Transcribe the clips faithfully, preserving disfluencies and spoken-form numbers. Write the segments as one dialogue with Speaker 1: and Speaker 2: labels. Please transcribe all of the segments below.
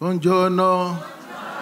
Speaker 1: Buongiorno.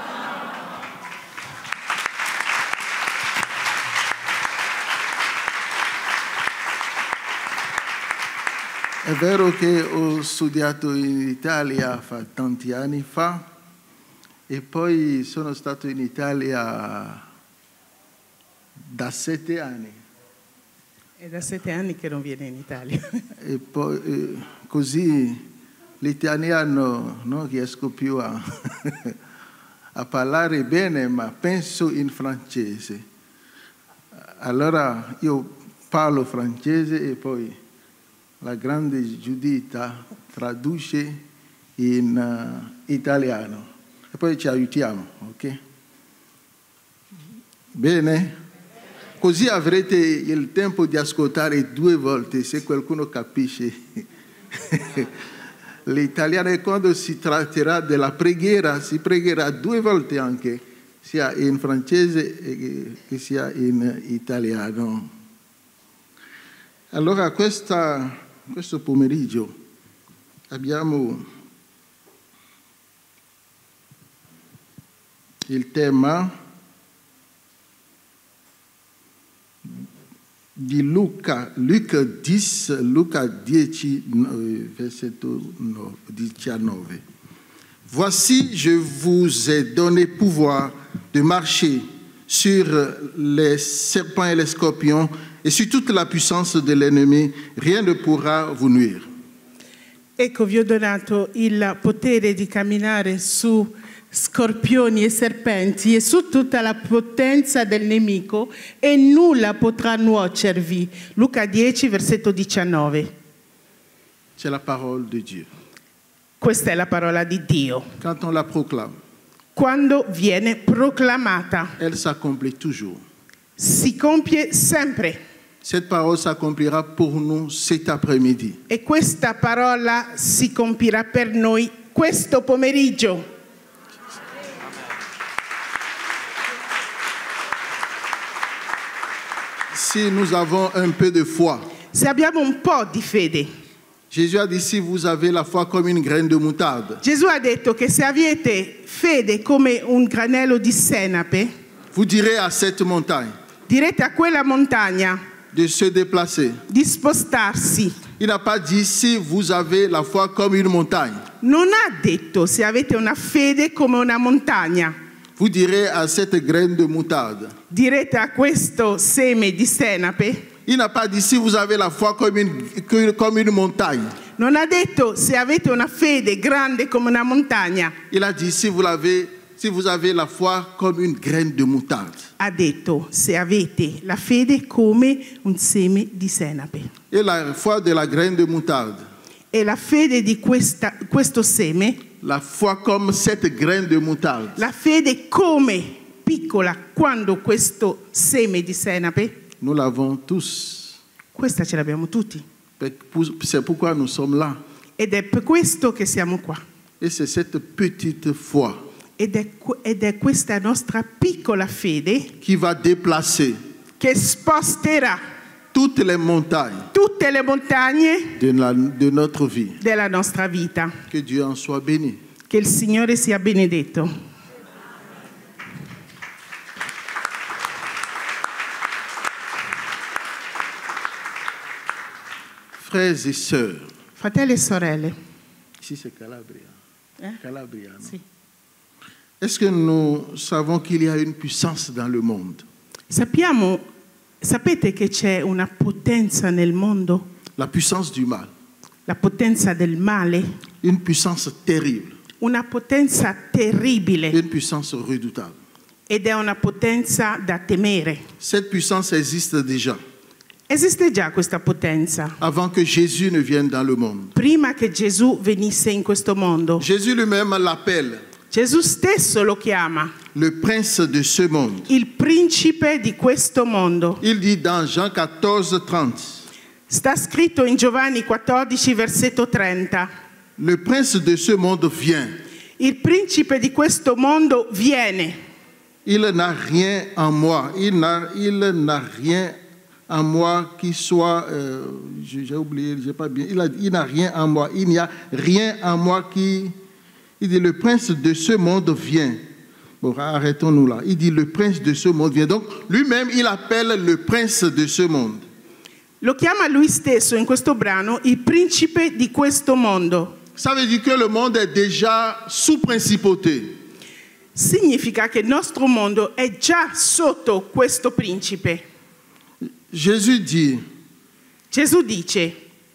Speaker 1: È vero che ho studiato in Italia fa tanti anni fa e poi sono stato in Italia da sette anni.
Speaker 2: È da sette anni che non viene in Italia.
Speaker 1: E poi eh, così l'italiano non riesco più a, a parlare bene, ma penso in francese. Allora io parlo francese e poi la grande Giuditta traduce in uh, italiano e poi ci aiutiamo, ok? Bene? Così avrete il tempo di ascoltare due volte se qualcuno capisce l'italiano, e quando si tratterà della preghiera si pregherà due volte anche, sia in francese che sia in italiano. Allora questa Questo pomeriggio abbiamo il tema di Luca, Luca dieci, Luca dieci, versetto diciannove. Voici, je vous ai donné pouvoir de marcher sur les serpents et les scorpions e su tutta la puissance dell'ennemi, rien ne pourra vous nuire.
Speaker 2: Ecco, vi ho donato il potere di camminare su scorpioni e serpenti e su tutta la potenza del nemico e nulla potrà nuocervi. Luca dieci, versetto diciannove.
Speaker 1: C'est la parole de Dieu.
Speaker 2: Questa è la parola di Dio.
Speaker 1: Quand on la proclame,
Speaker 2: quando viene proclamata,
Speaker 1: elle s'accomplit toujours.
Speaker 2: Si compie sempre.
Speaker 1: Cette parole s'accomplira pour nous cet après-midi.
Speaker 2: E questa parola si compirà per noi questo pomeriggio.
Speaker 1: Si nous avons un peu de foi.
Speaker 2: Se abbiamo un po' di fede.
Speaker 1: Gesù ha detto: si vous avez la foi comme une graine de moutarde.
Speaker 2: Gesù ha detto che se avete fede come un granello di senape,
Speaker 1: vous direz à cette montagne,
Speaker 2: direte a quella montagna
Speaker 1: de se déplacer.
Speaker 2: Di spostarsi.
Speaker 1: Il n'a pas dit si vous avez la foi comme une montagne.
Speaker 2: Non ha detto se avete una fede come una montagna.
Speaker 1: Vous direz à cette graine de moutarde.
Speaker 2: Direte a questo seme di senape.
Speaker 1: Il n'a pas dit si vous avez la foi comme une, comme une montagne.
Speaker 2: Non ha detto se avete una fede grande come una montagna.
Speaker 1: Il a dit si vous l'avez Si vous avez la foi comme une graine de moutarde.
Speaker 2: Ha detto se avete la fede come un seme di senape.
Speaker 1: Et la foi de la graine de moutarde.
Speaker 2: E la fede di questa, questo seme.
Speaker 1: La foi comme cette graine de moutarde.
Speaker 2: La fede come piccola quando questo seme di senape.
Speaker 1: Nous l'avons tous.
Speaker 2: Questa ce l'abbiamo tutti.
Speaker 1: C'est pourquoi nous sommes là.
Speaker 2: Ed è per questo che siamo qua.
Speaker 1: Et c'est cette petite foi.
Speaker 2: Ed è, ed è questa nostra piccola fede
Speaker 1: qui va déplacer
Speaker 2: che sposterà
Speaker 1: toutes les montagnes,
Speaker 2: tutte le montagne
Speaker 1: de, la, de notre vie.
Speaker 2: Della nostra vita.
Speaker 1: Que Dieu en soit béni.
Speaker 2: Che il Signore sia benedetto.
Speaker 1: Frères et sœurs.
Speaker 2: Fratelli e sorelle.
Speaker 1: Ici c'est Calabria.
Speaker 2: Eh?
Speaker 1: Calabria, no?
Speaker 2: Sì.
Speaker 1: Est-ce que nous savons qu'il y a une puissance dans le monde?
Speaker 2: Sappiamo, sapete che c'è una potenza nel mondo?
Speaker 1: La puissance du mal.
Speaker 2: La potenza del male.
Speaker 1: Une puissance terrible.
Speaker 2: Una potenza terribile.
Speaker 1: Une puissance redoutable.
Speaker 2: Ed è una potenza da temere.
Speaker 1: Cette puissance existe déjà.
Speaker 2: Esiste già questa potenza.
Speaker 1: Avant que Jésus ne vienne dans le monde.
Speaker 2: Prima che Gesù venisse in questo mondo.
Speaker 1: Jésus lui-même l'appelle.
Speaker 2: Gesù stesso lo chiama.
Speaker 1: Le prince de ce monde.
Speaker 2: Il principe di questo mondo.
Speaker 1: Il dit dans Jean quatorze trente.
Speaker 2: Sta scritto in Giovanni quattordici versetto trenta.
Speaker 1: Le prince de ce monde vient.
Speaker 2: Il principe di questo mondo viene.
Speaker 1: Il n'a rien en moi. Il n'a, il n'a rien en moi qui soit. Euh, j'ai oublié, j'ai pas bien. Il, a, il n'a rien en moi. Il n'y a rien en moi qui Il dit, le prince de ce monde vient. Bon, arrêtons-nous là. Il dit, le prince de ce monde vient. Donc, lui-même, il appelle le prince de ce monde.
Speaker 2: Lo chiama lui stesso in questo brano il principe di questo mondo.
Speaker 1: Ça veut dire que le monde est déjà sous principauté.
Speaker 2: Significa che il nostro mondo è già sotto questo principe.
Speaker 1: Jésus dit,
Speaker 2: Gesù dice,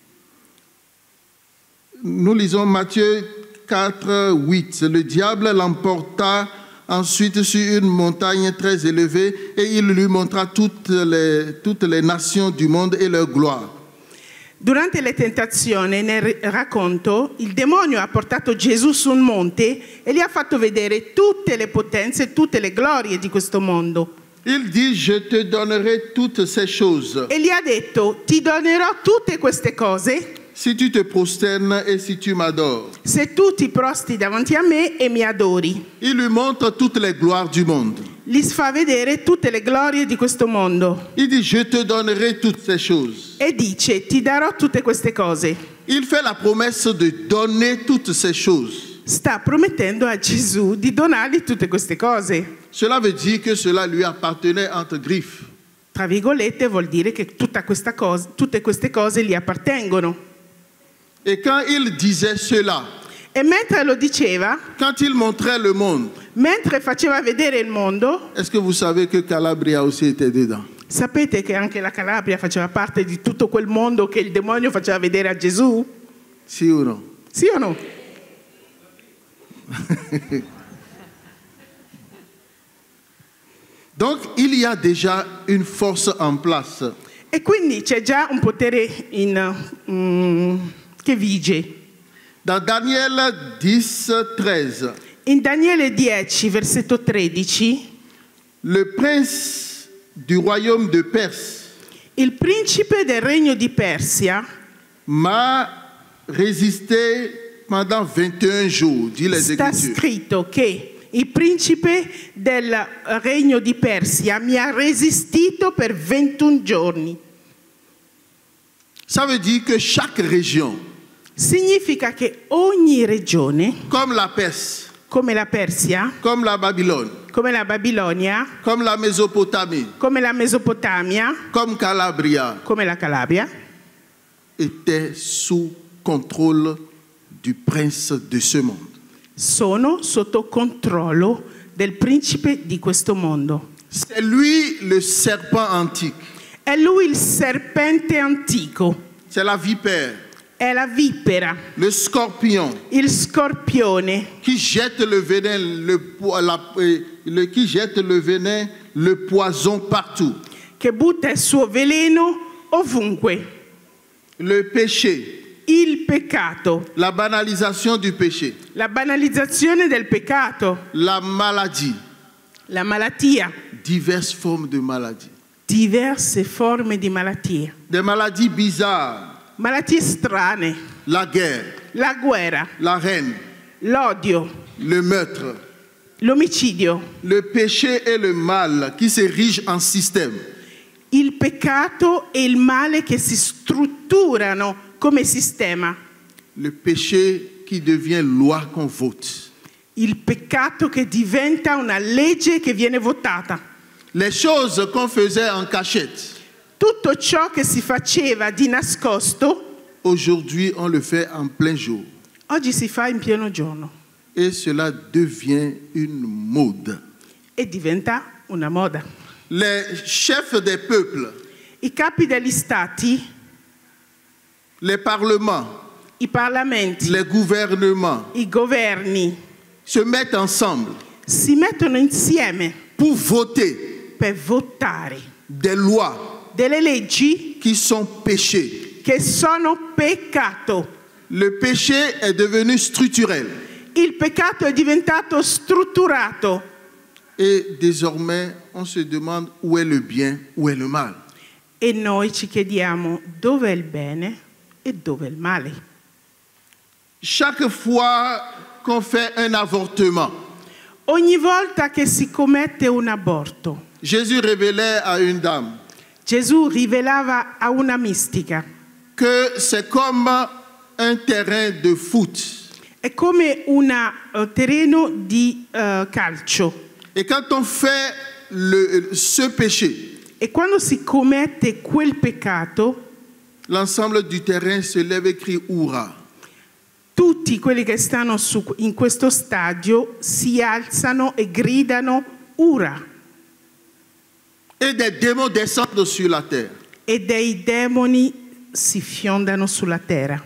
Speaker 1: nous lisons Matthieu quatre, huit, le diable l'emporta ensuite sur une montagne très élevée et il lui montra toutes les, toutes les nations du monde et leur gloire.
Speaker 2: Durante le tentazioni, nel racconto, il demonio ha portato Gesù su un monte e gli ha fatto vedere tutte le potenze, tutte le glorie di questo mondo.
Speaker 1: Il dit, je te donnerai toutes ces choses.
Speaker 2: E gli ha detto, ti donerò tutte queste cose
Speaker 1: Si tu te prosternes et si tu m'adores.
Speaker 2: se tu ti prosti davanti a me e mi adori.
Speaker 1: Il lui montre toutes les gloires du monde.
Speaker 2: Gli fa vedere tutte le glorie di questo mondo.
Speaker 1: Il dit, je te donnerai toutes ces choses.
Speaker 2: E dice, ti darò tutte queste cose.
Speaker 1: Il fait la promesse de donner toutes ces choses.
Speaker 2: Sta promettendo a Gesù di donargli tutte queste cose.
Speaker 1: Cela veut dire que cela lui appartenait entre griffes.
Speaker 2: Tra virgolette vuol dire che tutta questa cosa, tutte queste cose gli appartengono.
Speaker 1: Et quand il disait cela,
Speaker 2: E mentre lo diceva,
Speaker 1: quand il montrait le monde,
Speaker 2: mentre faceva vedere il mondo,
Speaker 1: est-ce que vous savez que Calabria aussi était dedans?
Speaker 2: sapete che anche la Calabria faceva parte di tutto quel mondo che il demonio faceva vedere a Gesù?
Speaker 1: Si ou non?
Speaker 2: Sì o no?
Speaker 1: Donc, il y a déjà une force en place.
Speaker 2: E quindi c'è già un potere in, mm, che vige.
Speaker 1: Dans Daniel dix, treize,
Speaker 2: In Daniele dieci, versetto tredici,
Speaker 1: le prince du royaume de Perse
Speaker 2: il principe del regno di Persia
Speaker 1: m'a résisté pendant vingt et un jours, dit les
Speaker 2: sta
Speaker 1: Écritures.
Speaker 2: scritto che il principe del regno di Persia mi ha resistito per ventuno giorni.
Speaker 1: Ça veut dire que chaque région,
Speaker 2: Significa che ogni regione,
Speaker 1: comme la Perse,
Speaker 2: come la Persia,
Speaker 1: comme la Babylone,
Speaker 2: come la Babilonia,
Speaker 1: comme la Mésopotamie,
Speaker 2: come la Mesopotamia,
Speaker 1: comme Calabria,
Speaker 2: come la Calabria,
Speaker 1: était sous contrôle du prince de ce monde.
Speaker 2: sono sotto controllo del principe di questo mondo.
Speaker 1: C'est lui le serpent antique,
Speaker 2: È lui il serpente antico,
Speaker 1: c'est la vipère,
Speaker 2: è la vipera,
Speaker 1: le scorpion
Speaker 2: il scorpione
Speaker 1: qui jette le venin, le, po- la- euh, le- qui jette le venin, le poison partout.
Speaker 2: che butta il suo veleno ovunque.
Speaker 1: Le péché,
Speaker 2: Il peccato,
Speaker 1: la banalisation du péché,
Speaker 2: la banalizzazione del peccato,
Speaker 1: la maladie,
Speaker 2: la malattia,
Speaker 1: diverses formes de maladies.
Speaker 2: diverse forme di malattie,
Speaker 1: Des maladies bizarres,
Speaker 2: malattie strane,
Speaker 1: la guerre,
Speaker 2: la guerra,
Speaker 1: la haine,
Speaker 2: l'odio,
Speaker 1: le meurtre,
Speaker 2: l'omicidio,
Speaker 1: le péché et le mal qui s'érigent en système.
Speaker 2: il peccato e il male che si strutturano come sistema,
Speaker 1: Le péché qui devient loi qu'on vote.
Speaker 2: il peccato che diventa una legge che viene votata.
Speaker 1: Les choses qu'on faisait en cachette,
Speaker 2: Tutto ciò che si faceva di nascosto,
Speaker 1: aujourd'hui on le fait en plein jour.
Speaker 2: oggi si fa in pieno giorno
Speaker 1: Et cela devient une mode.
Speaker 2: e diventa una moda.
Speaker 1: Les chefs des peuples,
Speaker 2: I capi degli stati,
Speaker 1: les parlements,
Speaker 2: i parlamenti,
Speaker 1: les gouvernements
Speaker 2: i governi
Speaker 1: se mettent ensemble
Speaker 2: si mettono insieme
Speaker 1: pour voter
Speaker 2: per votare
Speaker 1: des lois
Speaker 2: delle leggi
Speaker 1: qui sont péchés.
Speaker 2: che sono peccato.
Speaker 1: Le péché est devenu structurel.
Speaker 2: Il peccato è diventato strutturato
Speaker 1: Et désormais, on se demande où est le bien, où est le mal.
Speaker 2: e noi ci chiediamo dove è il bene e dove è il male.
Speaker 1: Chaque fois qu'on fait un avortement,
Speaker 2: Ogni volta che si commette un aborto,
Speaker 1: Jésus révélait à une dame
Speaker 2: Gesù rivelava a una mistica
Speaker 1: que c'est comme un terrain de foot.
Speaker 2: È come un uh, terreno di uh, calcio.
Speaker 1: Et quand on fait le, ce péché,
Speaker 2: E quando si commette quel peccato,
Speaker 1: l'ensemble du terrain se lève et crie Oura.
Speaker 2: tutti quelli che stanno su, in questo stadio si alzano e gridano Ura.
Speaker 1: Et des démons descendent sur la terre.
Speaker 2: E dei demoni si fiondano sulla terra.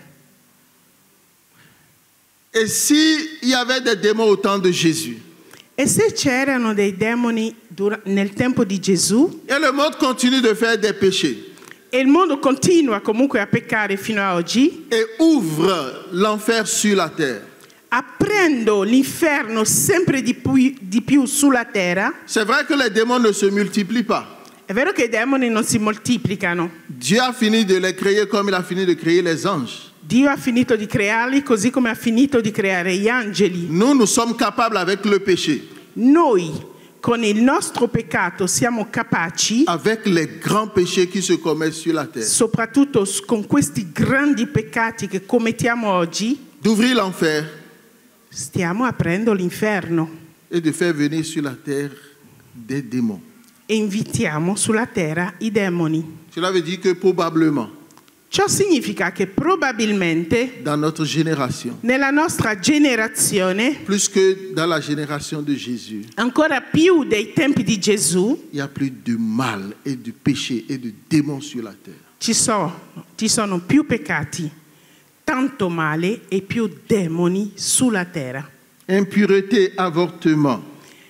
Speaker 1: Et s'il y avait des démons au temps de Jésus,
Speaker 2: E se c'erano dei demoni dura- nel tempo di Gesù,
Speaker 1: et le monde continue de faire des péchés,
Speaker 2: e il mondo continua comunque a peccare fino a oggi,
Speaker 1: et ouvre l'enfer sur la terre,
Speaker 2: aprendo l'inferno sempre di più, di più sulla terra,
Speaker 1: c'est vrai que les démons ne se multiplient pas.
Speaker 2: è vero che i demoni non si moltiplicano.
Speaker 1: Dieu a fini de les créer comme il a fini de créer les anges.
Speaker 2: Dio ha finito di crearli così come ha finito di creare gli angeli.
Speaker 1: Nous, nous sommes capables avec le péché,
Speaker 2: Noi, con il nostro peccato, siamo capaci,
Speaker 1: avec les grands péchés qui se commettent sur la terre,
Speaker 2: soprattutto s- con questi grandi peccati che commettiamo oggi,
Speaker 1: d'ouvrir l'enfer
Speaker 2: stiamo aprendo l'inferno
Speaker 1: et de faire venir sur la terre des démons.
Speaker 2: e invitiamo sulla terra i demoni.
Speaker 1: Cela veut dire que probablement,
Speaker 2: Ciò significa che probabilmente
Speaker 1: dans notre génération,
Speaker 2: nella nostra generazione,
Speaker 1: plus que dans la génération de Jésus,
Speaker 2: ancora più dei tempi di Gesù,
Speaker 1: il y a plus de mal et de péché et de démons sur la terre.
Speaker 2: ci sono, ci sono più peccati, tanto male e più demoni sulla terra.
Speaker 1: Impureté, avortement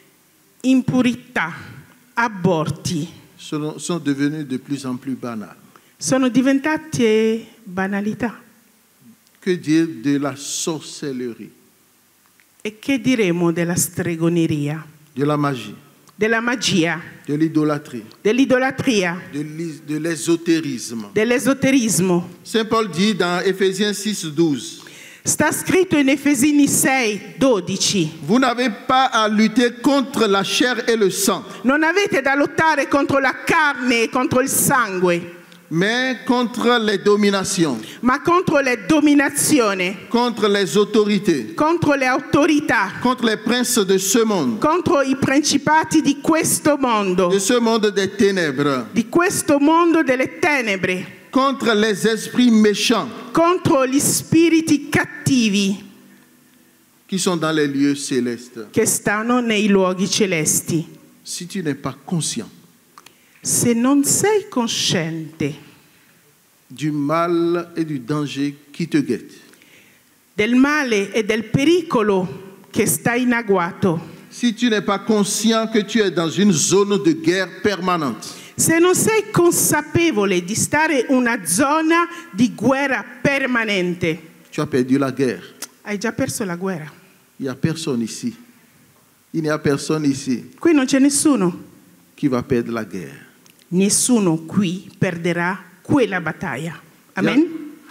Speaker 2: Impurità, aborti
Speaker 1: sont, sont devenus de plus en plus banals.
Speaker 2: sono diventate banalità.
Speaker 1: Que dire de la sorcellerie,
Speaker 2: E che diremo della stregoneria,
Speaker 1: de la magie,
Speaker 2: della magia,
Speaker 1: de l'idolâtrie,
Speaker 2: dell'idolatria,
Speaker 1: de l'is- de l'ésotérisme?
Speaker 2: dell'esoterismo?
Speaker 1: Saint Paul dit dans Éphésiens six, douze,
Speaker 2: Sta scritto in Efesini sei, dodici.
Speaker 1: vous n'avez pas à lutter contre la chair et le sang,
Speaker 2: Non avete da lottare contro la carne e contro il sangue,
Speaker 1: mais contre les dominations,
Speaker 2: ma contro le dominazioni,
Speaker 1: contre les autorités,
Speaker 2: contro le autorità,
Speaker 1: contre les princes de ce monde,
Speaker 2: contro i principati di questo mondo,
Speaker 1: de ce monde des ténèbres,
Speaker 2: di questo mondo delle tenebre,
Speaker 1: contre les esprits méchants
Speaker 2: contro gli spiriti cattivi
Speaker 1: qui sont dans les lieux célestes.
Speaker 2: che stanno nei luoghi celesti.
Speaker 1: Si tu n'es pas conscient
Speaker 2: Se non sei cosciente
Speaker 1: du mal et du danger qui te guette,
Speaker 2: del male e del pericolo che sta in agguato,
Speaker 1: si tu n'es pas conscient que tu es dans une zone de guerre permanente,
Speaker 2: se non sei consapevole di stare in una zona di guerra permanente,
Speaker 1: tu as perdu la guerre.
Speaker 2: hai già perso la guerra.
Speaker 1: Il n'y a personne ici. Il n'y a personne ici
Speaker 2: Qui non c'è nessuno.
Speaker 1: qui va perdre la guerre.
Speaker 2: Nessuno qui perderà quella battaglia. Amen?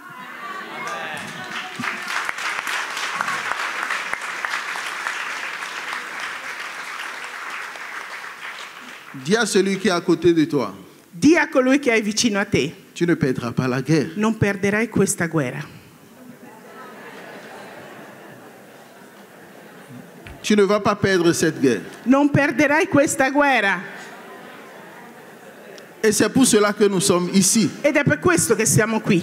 Speaker 1: Dis à celui qui est à côté de toi,
Speaker 2: Dì a colui che è vicino a te,
Speaker 1: tu ne perdras pas la guerre.
Speaker 2: non perderai questa guerra.
Speaker 1: Tu ne vas pas perdre cette guerre.
Speaker 2: Non perderai questa guerra.
Speaker 1: Et c'est pour cela que nous sommes ici.
Speaker 2: Ed è per questo che siamo qui.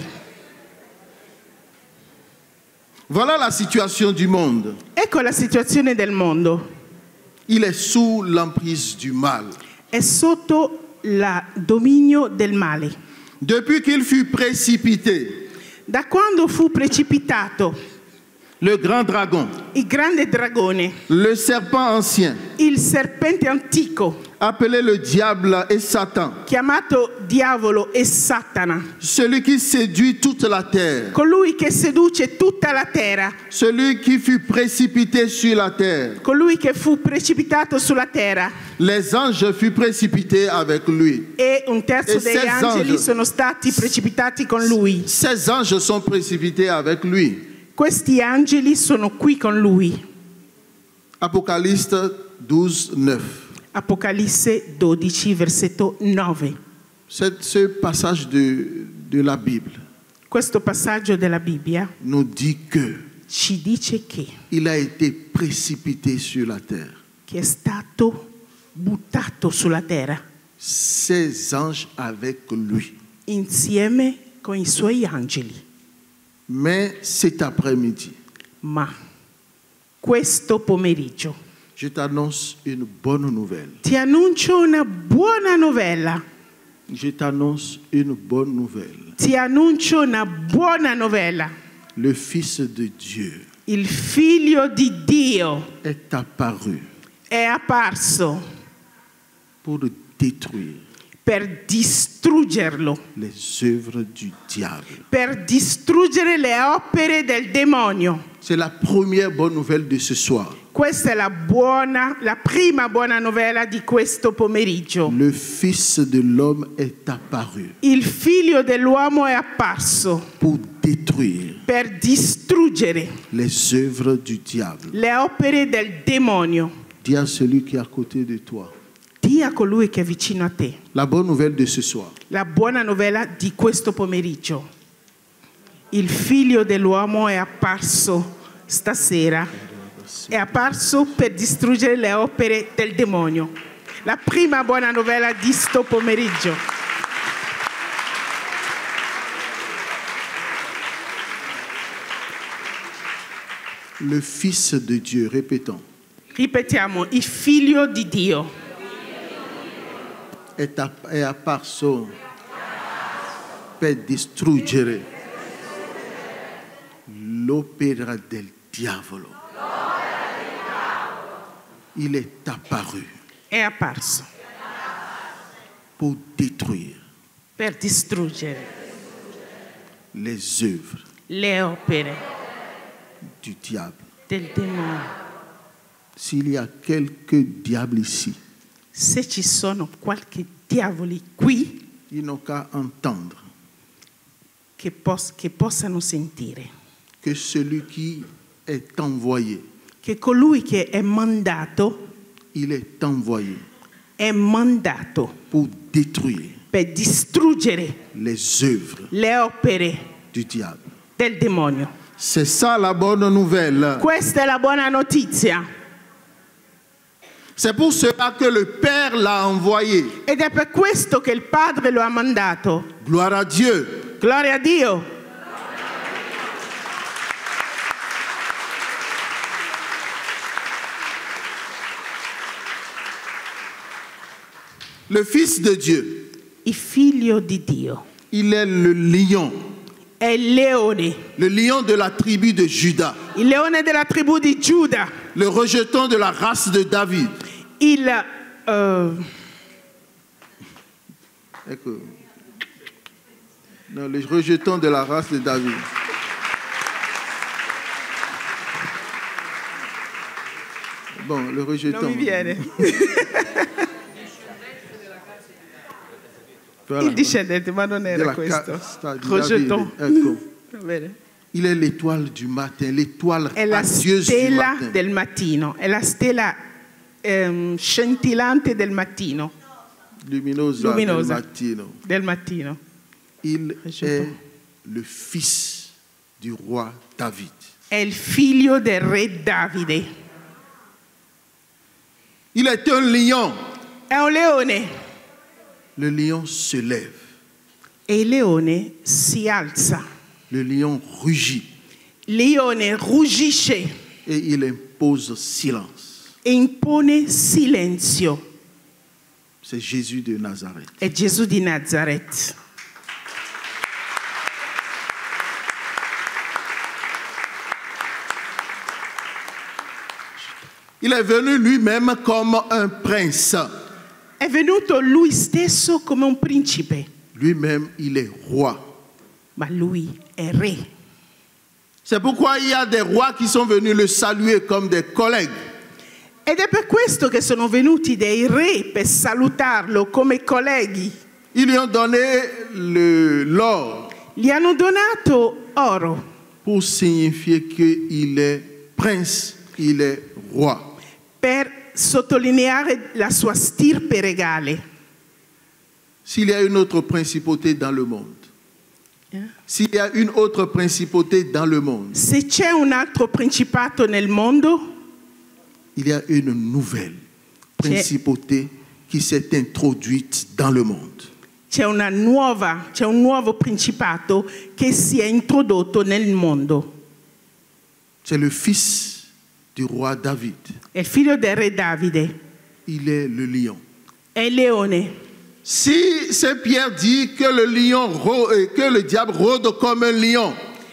Speaker 1: Voilà la situation du monde.
Speaker 2: Ecco la situazione del mondo.
Speaker 1: Il est sous l'emprise du mal.
Speaker 2: È sotto il dominio del male.
Speaker 1: Depuis qu'il fut précipité,
Speaker 2: Da quando fu precipitato
Speaker 1: le grand dragon,
Speaker 2: il grande dragone,
Speaker 1: le serpent ancien,
Speaker 2: il serpente antico,
Speaker 1: appelé le diable et Satan,
Speaker 2: chiamato diavolo e Satana,
Speaker 1: celui qui séduit toute la terre,
Speaker 2: colui che seduce tutta la terra,
Speaker 1: celui qui fut précipité sur la terre.
Speaker 2: colui che fu precipitato sulla terra,
Speaker 1: Les anges furent précipités avec lui.
Speaker 2: e un terzo
Speaker 1: E
Speaker 2: degli
Speaker 1: sei
Speaker 2: angeli
Speaker 1: angeli.
Speaker 2: sono stati precipitati con lui.
Speaker 1: Ces anges sont précipités avec lui.
Speaker 2: Questi angeli sono qui con lui.
Speaker 1: Apocalypse douze, neuf.
Speaker 2: Apocalisse dodici, versetto nove.
Speaker 1: C'est ce passage de, de la Bible
Speaker 2: Questo passaggio della Bibbia
Speaker 1: nous dit que
Speaker 2: ci dice che,
Speaker 1: il a été précipité sur la terre.
Speaker 2: che è stato buttato sulla terra
Speaker 1: Ses anges avec lui.
Speaker 2: insieme con i suoi angeli.
Speaker 1: Mais cet après-midi,
Speaker 2: Ma questo pomeriggio
Speaker 1: je t'annonce une bonne nouvelle.
Speaker 2: ti annuncio una buona novella.
Speaker 1: Je t'annonce une bonne nouvelle.
Speaker 2: Ti annuncio una buona novella.
Speaker 1: Le Fils de Dieu
Speaker 2: Il figlio di Dio
Speaker 1: est apparu
Speaker 2: è apparso
Speaker 1: pour détruire
Speaker 2: per distruggerlo,
Speaker 1: les œuvres du diable.
Speaker 2: per distruggere le opere del demonio.
Speaker 1: C'est la première bonne nouvelle de ce soir.
Speaker 2: Questa è la buona, la prima buona novella di questo pomeriggio.
Speaker 1: Le Fils de l'homme est apparu
Speaker 2: Il figlio dell'uomo è apparso
Speaker 1: pour détruire
Speaker 2: per distruggere
Speaker 1: les œuvres du diable.
Speaker 2: le opere del demonio.
Speaker 1: Dis à celui qui est à côté de toi.
Speaker 2: Dì a colui che è vicino a te
Speaker 1: La bonne nouvelle de ce soir.
Speaker 2: la buona novella di questo pomeriggio. Il figlio dell'uomo è apparso stasera, è apparso per distruggere le opere del demonio. La prima buona novella di sto pomeriggio.
Speaker 1: Le Fils de Dieu, répétons,
Speaker 2: Ripetiamo, il figlio di Dio
Speaker 1: est, app- est apparso per distruggere l'opera del diavolo. Il est apparu
Speaker 2: è apparso
Speaker 1: pour détruire
Speaker 2: per distruggere
Speaker 1: les œuvres
Speaker 2: le opere
Speaker 1: du diable.
Speaker 2: del demonio.
Speaker 1: S'il y a quelques diables ici,
Speaker 2: Se ci sono qualche diavoli qui
Speaker 1: ils n'ont qu'à entendre
Speaker 2: che, pos- che possano sentire
Speaker 1: que celui qui est envoyé,
Speaker 2: che colui che è mandato
Speaker 1: il est envoyé
Speaker 2: è mandato
Speaker 1: pour détruire
Speaker 2: per distruggere
Speaker 1: les œuvres
Speaker 2: le opere
Speaker 1: du diable.
Speaker 2: del demonio.
Speaker 1: C'est ça la bonne nouvelle.
Speaker 2: Questa è la buona notizia
Speaker 1: C'est pour cela que le Père l'a envoyé.
Speaker 2: ed è per questo che il Padre lo ha mandato.
Speaker 1: Gloire à Dieu.
Speaker 2: Gloria a Dio.
Speaker 1: Le Fils de Dieu,
Speaker 2: Il figlio di Dio
Speaker 1: il est le lion,
Speaker 2: è il leone,
Speaker 1: le lion de la tribu de Juda,
Speaker 2: il leone della tribù di Giuda,
Speaker 1: le rejeton de la race de David.
Speaker 2: il eh,
Speaker 1: Ecco. Non, le rejeton de la race de David. Bon, le rejeton.
Speaker 2: non mi viene.
Speaker 1: Voilà.
Speaker 2: Il discendente, ma non era
Speaker 1: Della
Speaker 2: questo.
Speaker 1: casta di
Speaker 2: Rejeton.
Speaker 1: Davide. Ecco.
Speaker 2: Va bene.
Speaker 1: Il est l'étoile du matin, l'étoile
Speaker 2: È la
Speaker 1: radieuse du
Speaker 2: stella
Speaker 1: matin.
Speaker 2: del mattino, è la stella ehm, scintillante del mattino,
Speaker 1: Luminosa,
Speaker 2: Luminosa.
Speaker 1: del mattino.
Speaker 2: del mattino.
Speaker 1: Il
Speaker 2: Rejeton.
Speaker 1: est le fils du roi David.
Speaker 2: È il figlio del re Davide.
Speaker 1: Il est un lion.
Speaker 2: È un leone
Speaker 1: Le lion se lève.
Speaker 2: e il leone si alza.
Speaker 1: Le lion rugit
Speaker 2: Il leone ruggisce
Speaker 1: et il impose silence.
Speaker 2: e impone silenzio.
Speaker 1: C'est Jésus de Nazareth.
Speaker 2: È Gesù di Nazareth.
Speaker 1: Il est venu lui-même comme un prince.
Speaker 2: È venuto lui stesso come un principe,
Speaker 1: Lui-même, il est roi.
Speaker 2: ma lui è re.
Speaker 1: C'est pourquoi il y a des rois qui sont venus le saluer comme des collègues.
Speaker 2: Ed è per questo che sono venuti dei re per salutarlo come colleghi.
Speaker 1: Ils lui ont donné le- l'or
Speaker 2: Gli hanno donato oro
Speaker 1: pour signifier qu'il est prince, il est roi.
Speaker 2: per sottolineare la sua stirpe regale.
Speaker 1: S'il y a une autre principauté dans le monde, S'il y a une autre principauté dans le monde,
Speaker 2: Se c'è un altro principato nel mondo,
Speaker 1: il y a une nouvelle principauté qui s'est introduite dans le monde.
Speaker 2: c'è una nuova, c'è un nuovo principato che si è introdotto nel mondo.
Speaker 1: C'est le fils du roi David.
Speaker 2: È il figlio del re Davide,
Speaker 1: Il est le lion.
Speaker 2: è il leone.
Speaker 1: Si Saint Pierre dit que le lion rô- euh, que le diable rôde comme un lion,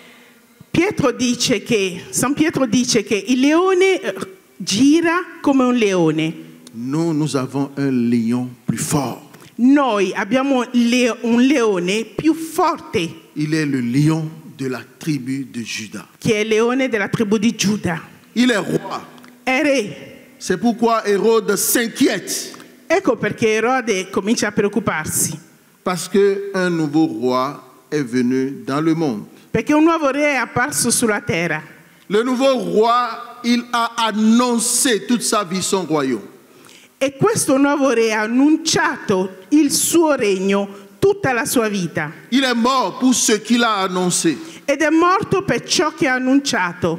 Speaker 2: Pietro dice che, San Pietro dice che il leone eh, gira come un leone.
Speaker 1: nous, nous avons un lion plus fort.
Speaker 2: Noi abbiamo le- un leone più forte,
Speaker 1: Il est le lion de la tribu de Juda.
Speaker 2: che è il leone della tribù di Giuda.
Speaker 1: Il est roi.
Speaker 2: È re.
Speaker 1: C'est pourquoi Hérode s'inquiète.
Speaker 2: Ecco perché Erode comincia a preoccuparsi,
Speaker 1: Parce qu'un nouveau roi est venu dans le monde.
Speaker 2: perché un nuovo re è apparso sulla terra.
Speaker 1: Le nouveau roi, il a annoncé toute sa vie son royaume.
Speaker 2: E questo nuovo re ha annunciato il suo regno tutta la sua vita.
Speaker 1: Il est mort pour ce qu'il a annoncé.
Speaker 2: Ed è morto per ciò che ha annunciato.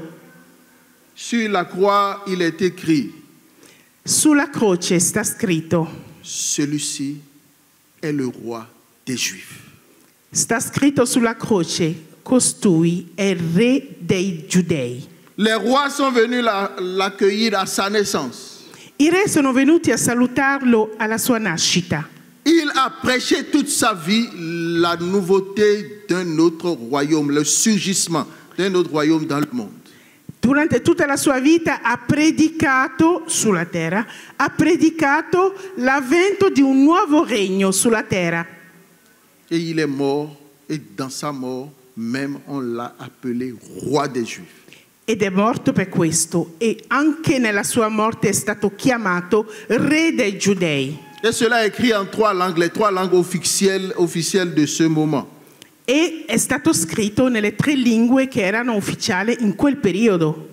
Speaker 1: Sur la croix, il est écrit,
Speaker 2: Sulla croce sta scritto,
Speaker 1: celui-ci est le roi des Juifs.
Speaker 2: sta scritto sulla croce, costui è il re dei giudei.
Speaker 1: Les rois sont venus la- l'accueillir à sa naissance.
Speaker 2: I re sono venuti a salutarlo alla sua nascita.
Speaker 1: Il a prêché toute sa vie la nouveauté d'un autre royaume, le surgissement d'un autre royaume dans le monde.
Speaker 2: Durante tutta la sua vita ha predicato sulla terra, ha predicato l'avvento di un nuovo regno sulla terra.
Speaker 1: Et il est mort, et dans sa mort, même on l'a appelé roi des Juifs.
Speaker 2: Ed è morto per questo e anche nella sua morte è stato chiamato re dei giudei.
Speaker 1: Et cela est écrit en trois langues, les trois langues officielles, officielles de ce moment.
Speaker 2: E è stato scritto nelle tre lingue che erano ufficiali in quel periodo.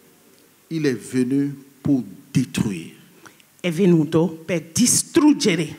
Speaker 1: Il est venu pour détruire
Speaker 2: È venuto per distruggere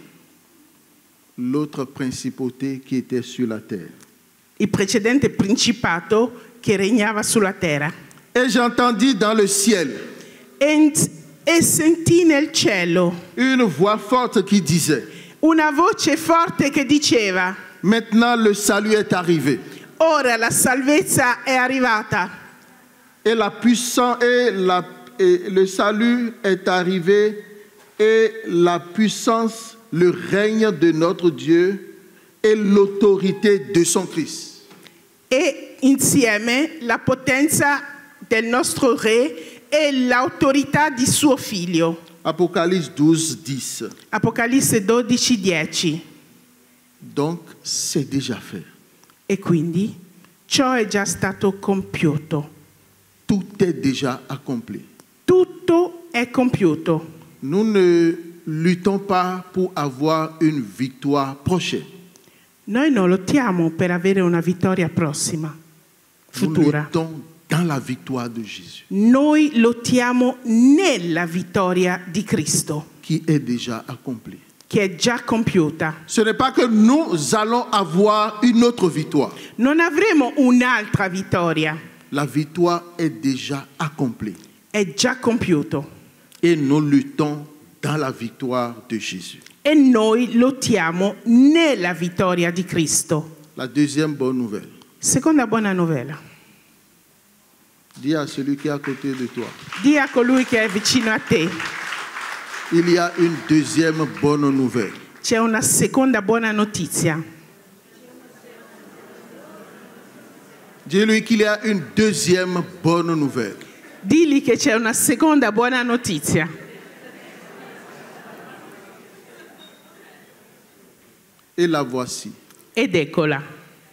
Speaker 1: l'autre principauté qui était sur la terre.
Speaker 2: il precedente principato che regnava sulla terra.
Speaker 1: Et j'entendis dans le ciel
Speaker 2: E, e sentì nel cielo
Speaker 1: une voix forte qui disait,
Speaker 2: una voce forte che diceva:
Speaker 1: maintenant le salut est arrivé.
Speaker 2: ora la salvezza è arrivata
Speaker 1: Et la puissance et, la, et le salut est arrivé et la puissance, le règne de notre Dieu et l'autorité de son Christ.
Speaker 2: e insieme la potenza del nostro re e l'autorità di suo figlio.
Speaker 1: Apocalypse douze, dix.
Speaker 2: Apocalisse dodici dieci.
Speaker 1: Donc c'est déjà fait.
Speaker 2: E quindi ciò è già stato compiuto.
Speaker 1: Tout est déjà accompli.
Speaker 2: Tutto è compiuto.
Speaker 1: Nous ne luttons pas pour avoir une victoire prochaine.
Speaker 2: Noi non lottiamo per avere una vittoria prossima,
Speaker 1: Nous
Speaker 2: futura.
Speaker 1: luttons dans la victoire de Jésus,
Speaker 2: Noi lottiamo nella vittoria di Cristo,
Speaker 1: qui est déjà accomplie.
Speaker 2: che è già compiuta.
Speaker 1: Ce n'est pas que nous allons avoir une autre victoire.
Speaker 2: Non avremo un'altra vittoria,
Speaker 1: La victoire est déjà accomplie.
Speaker 2: è già compiuto.
Speaker 1: Et nous luttons dans la victoire de Jésus.
Speaker 2: E noi lottiamo nella vittoria di Cristo.
Speaker 1: La deuxième bonne nouvelle.
Speaker 2: Seconda buona novella.
Speaker 1: Dis à celui qui est à côté de toi,
Speaker 2: Dì a colui che è vicino a te,
Speaker 1: il y a une deuxième bonne nouvelle.
Speaker 2: c'è una seconda buona notizia.
Speaker 1: Dis-lui qu'il y a une deuxième bonne nouvelle.
Speaker 2: Digli che c'è una seconda buona notizia.
Speaker 1: Et la voici.
Speaker 2: Ed eccola.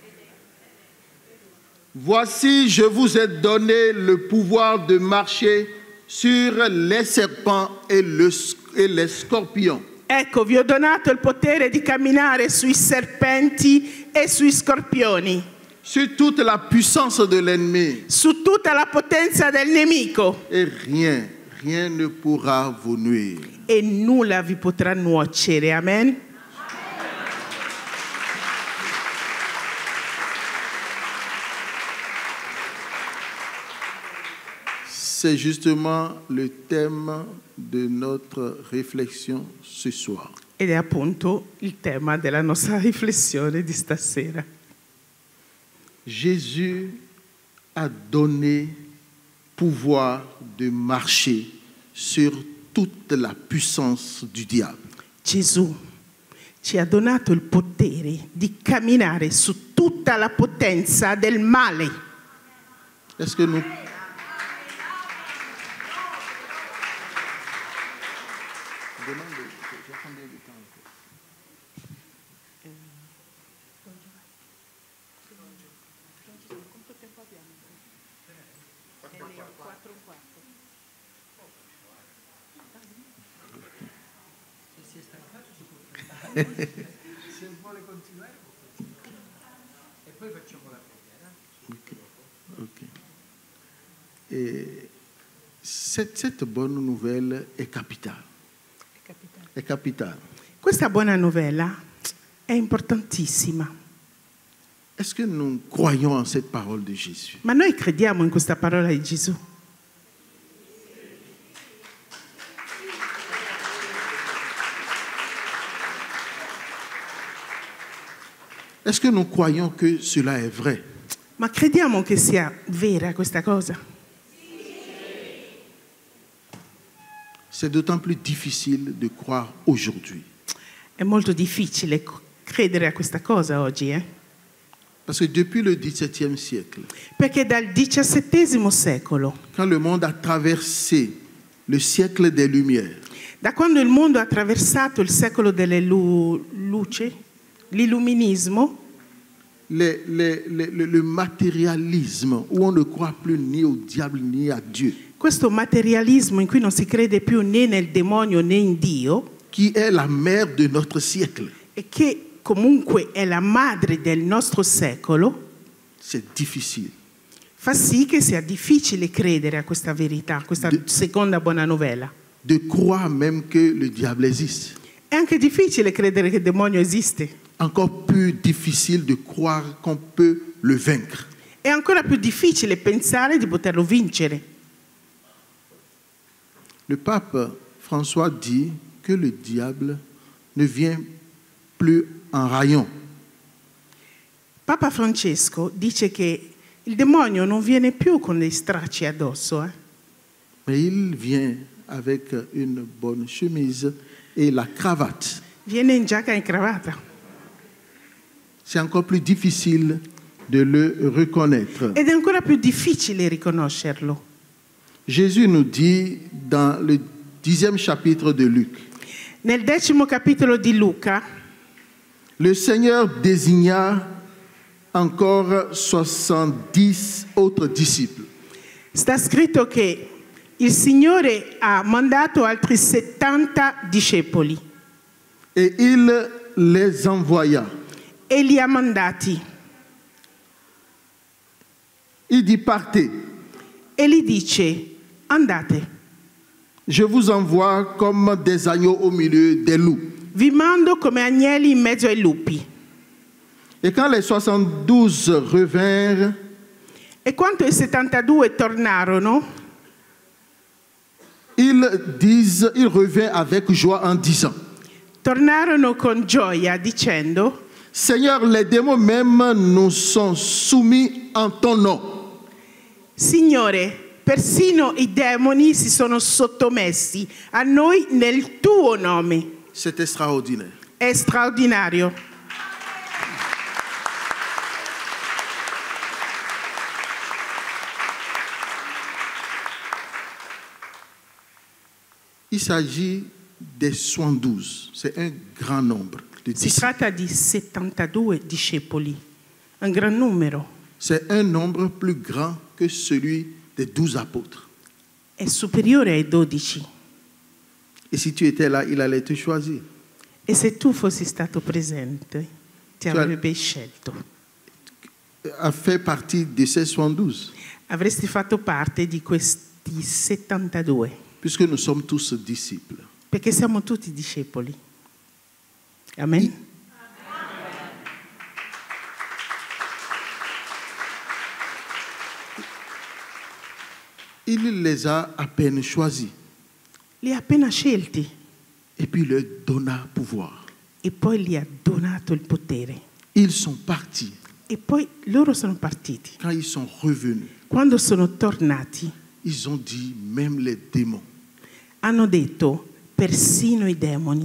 Speaker 1: Voici, je vous ai donné le pouvoir de marcher sur les serpents et, le, et les scorpions.
Speaker 2: Ecco, vi ho donato il potere di camminare sui serpenti e sui scorpioni,
Speaker 1: Sur toute la puissance de l'ennemi.
Speaker 2: su tutta la potenza del nemico,
Speaker 1: Et rien, rien ne pourra vous nuire.
Speaker 2: e nulla vi potrà nuocere. Amen.
Speaker 1: c'est justement le thème de notre réflexion ce soir.
Speaker 2: Ed è appunto il tema della nostra riflessione di stasera.
Speaker 1: Jésus a donné pouvoir de marcher sur toute la puissance du diable.
Speaker 2: Gesù ci ha donato il potere di camminare su tutta la potenza del male.
Speaker 1: Est-ce que nous
Speaker 3: Se vuole continuare e poi facciamo la preghiera.
Speaker 1: Ok. Et cette, cette bonne nouvelle est capitale. È capitale.
Speaker 2: Questa buona novella è importantissima,
Speaker 1: Est-ce que nous croyons en cette parole de Jésus?
Speaker 2: ma noi crediamo in questa parola di Gesù.
Speaker 1: Est-ce que nous croyons que cela est vrai?
Speaker 2: Ma crediamo che sia vera questa cosa?
Speaker 1: C'est d'autant plus difficile de croire aujourd'hui.
Speaker 2: È molto difficile c- credere a questa cosa oggi, eh?
Speaker 1: Parce que depuis le dix-septième siècle,
Speaker 2: Perché dal diciassettesimo secolo,
Speaker 1: quand le monde a traversé le siècle des Lumières,
Speaker 2: da quando il mondo ha attraversato il secolo delle lu- luce, l'illuminismo,
Speaker 1: les- les- les- le, le matérialisme, où on ne croit plus ni au diable ni à Dieu,
Speaker 2: questo materialismo in cui non si crede più né nel demonio né in Dio,
Speaker 1: qui est la mère de notre siècle,
Speaker 2: e che comunque è la madre del nostro secolo,
Speaker 1: c'est difficile.
Speaker 2: fa sì che sia difficile credere a questa verità, a questa
Speaker 1: De-
Speaker 2: seconda buona novella.
Speaker 1: De croire même que le diable existe.
Speaker 2: È anche difficile credere che il demonio esiste.
Speaker 1: Encore plus difficile de croire qu'on peut le vaincre.
Speaker 2: È ancora più difficile pensare di poterlo vincere.
Speaker 1: Le pape François dit que le diable ne vient plus en rayon.
Speaker 2: Papa Francesco dice che il demonio non viene più con dei stracci addosso, eh?
Speaker 1: Mais il vient avec une bonne chemise et la cravate.
Speaker 2: Viene in giacca e in cravatta.
Speaker 1: C'est encore plus difficile de le reconnaître.
Speaker 2: Ed è ancora più difficile riconoscerlo.
Speaker 1: Jésus nous dit dans le dixième chapitre de Luc,
Speaker 2: Nel decimo capitolo di Luca,
Speaker 1: le Seigneur désigna encore soixante-dix autres disciples.
Speaker 2: sta scritto che il Signore ha mandato altri settanta discepoli
Speaker 1: Et il les envoya.
Speaker 2: e li ha mandati
Speaker 1: Il dit, partez,
Speaker 2: e gli dice: andate,
Speaker 1: je vous envoie comme des agneaux au milieu des loups.
Speaker 2: vi mando come agnelli in mezzo ai lupi.
Speaker 1: Et quand les soixante-douze revinrent,
Speaker 2: E quando i settantadue tornarono,
Speaker 1: ils disent, ils revinrent avec joie en disant,
Speaker 2: tornarono con gioia dicendo:
Speaker 1: Seigneur, les démons même nous sont soumis en ton nom.
Speaker 2: Signore, persino i demoni si sono sottomessi a noi nel tuo nome.
Speaker 1: C'est extraordinaire.
Speaker 2: È straordinario.
Speaker 1: Il s'agit des soixante-douze. C'est un grand nombre de
Speaker 2: Si
Speaker 1: disciples.
Speaker 2: tratta di settantadue discepoli, un gran numero.
Speaker 1: C'est un nombre plus grand que celui des douze apôtres.
Speaker 2: È superiore ai dodici.
Speaker 1: Et si tu étais là, il allait te choisir.
Speaker 2: E se tu fossi stato presente, ti
Speaker 1: Cioè-
Speaker 2: avrebbe scelto.
Speaker 1: A fait partie de ces soixante-douze.
Speaker 2: Avresti fatto parte di questi settantadue,
Speaker 1: Puisque nous sommes tous disciples.
Speaker 2: perché siamo tutti discepoli. Amen.
Speaker 1: Il les a à peine choisis
Speaker 2: Li ha appena scelti
Speaker 1: et puis leur donna pouvoir.
Speaker 2: e poi gli ha donato il potere.
Speaker 1: Ils sont partis.
Speaker 2: E poi loro sono partiti.
Speaker 1: Quand ils sont revenus,
Speaker 2: Quando sono tornati,
Speaker 1: ils ont dit, même les démons
Speaker 2: hanno detto, persino i demoni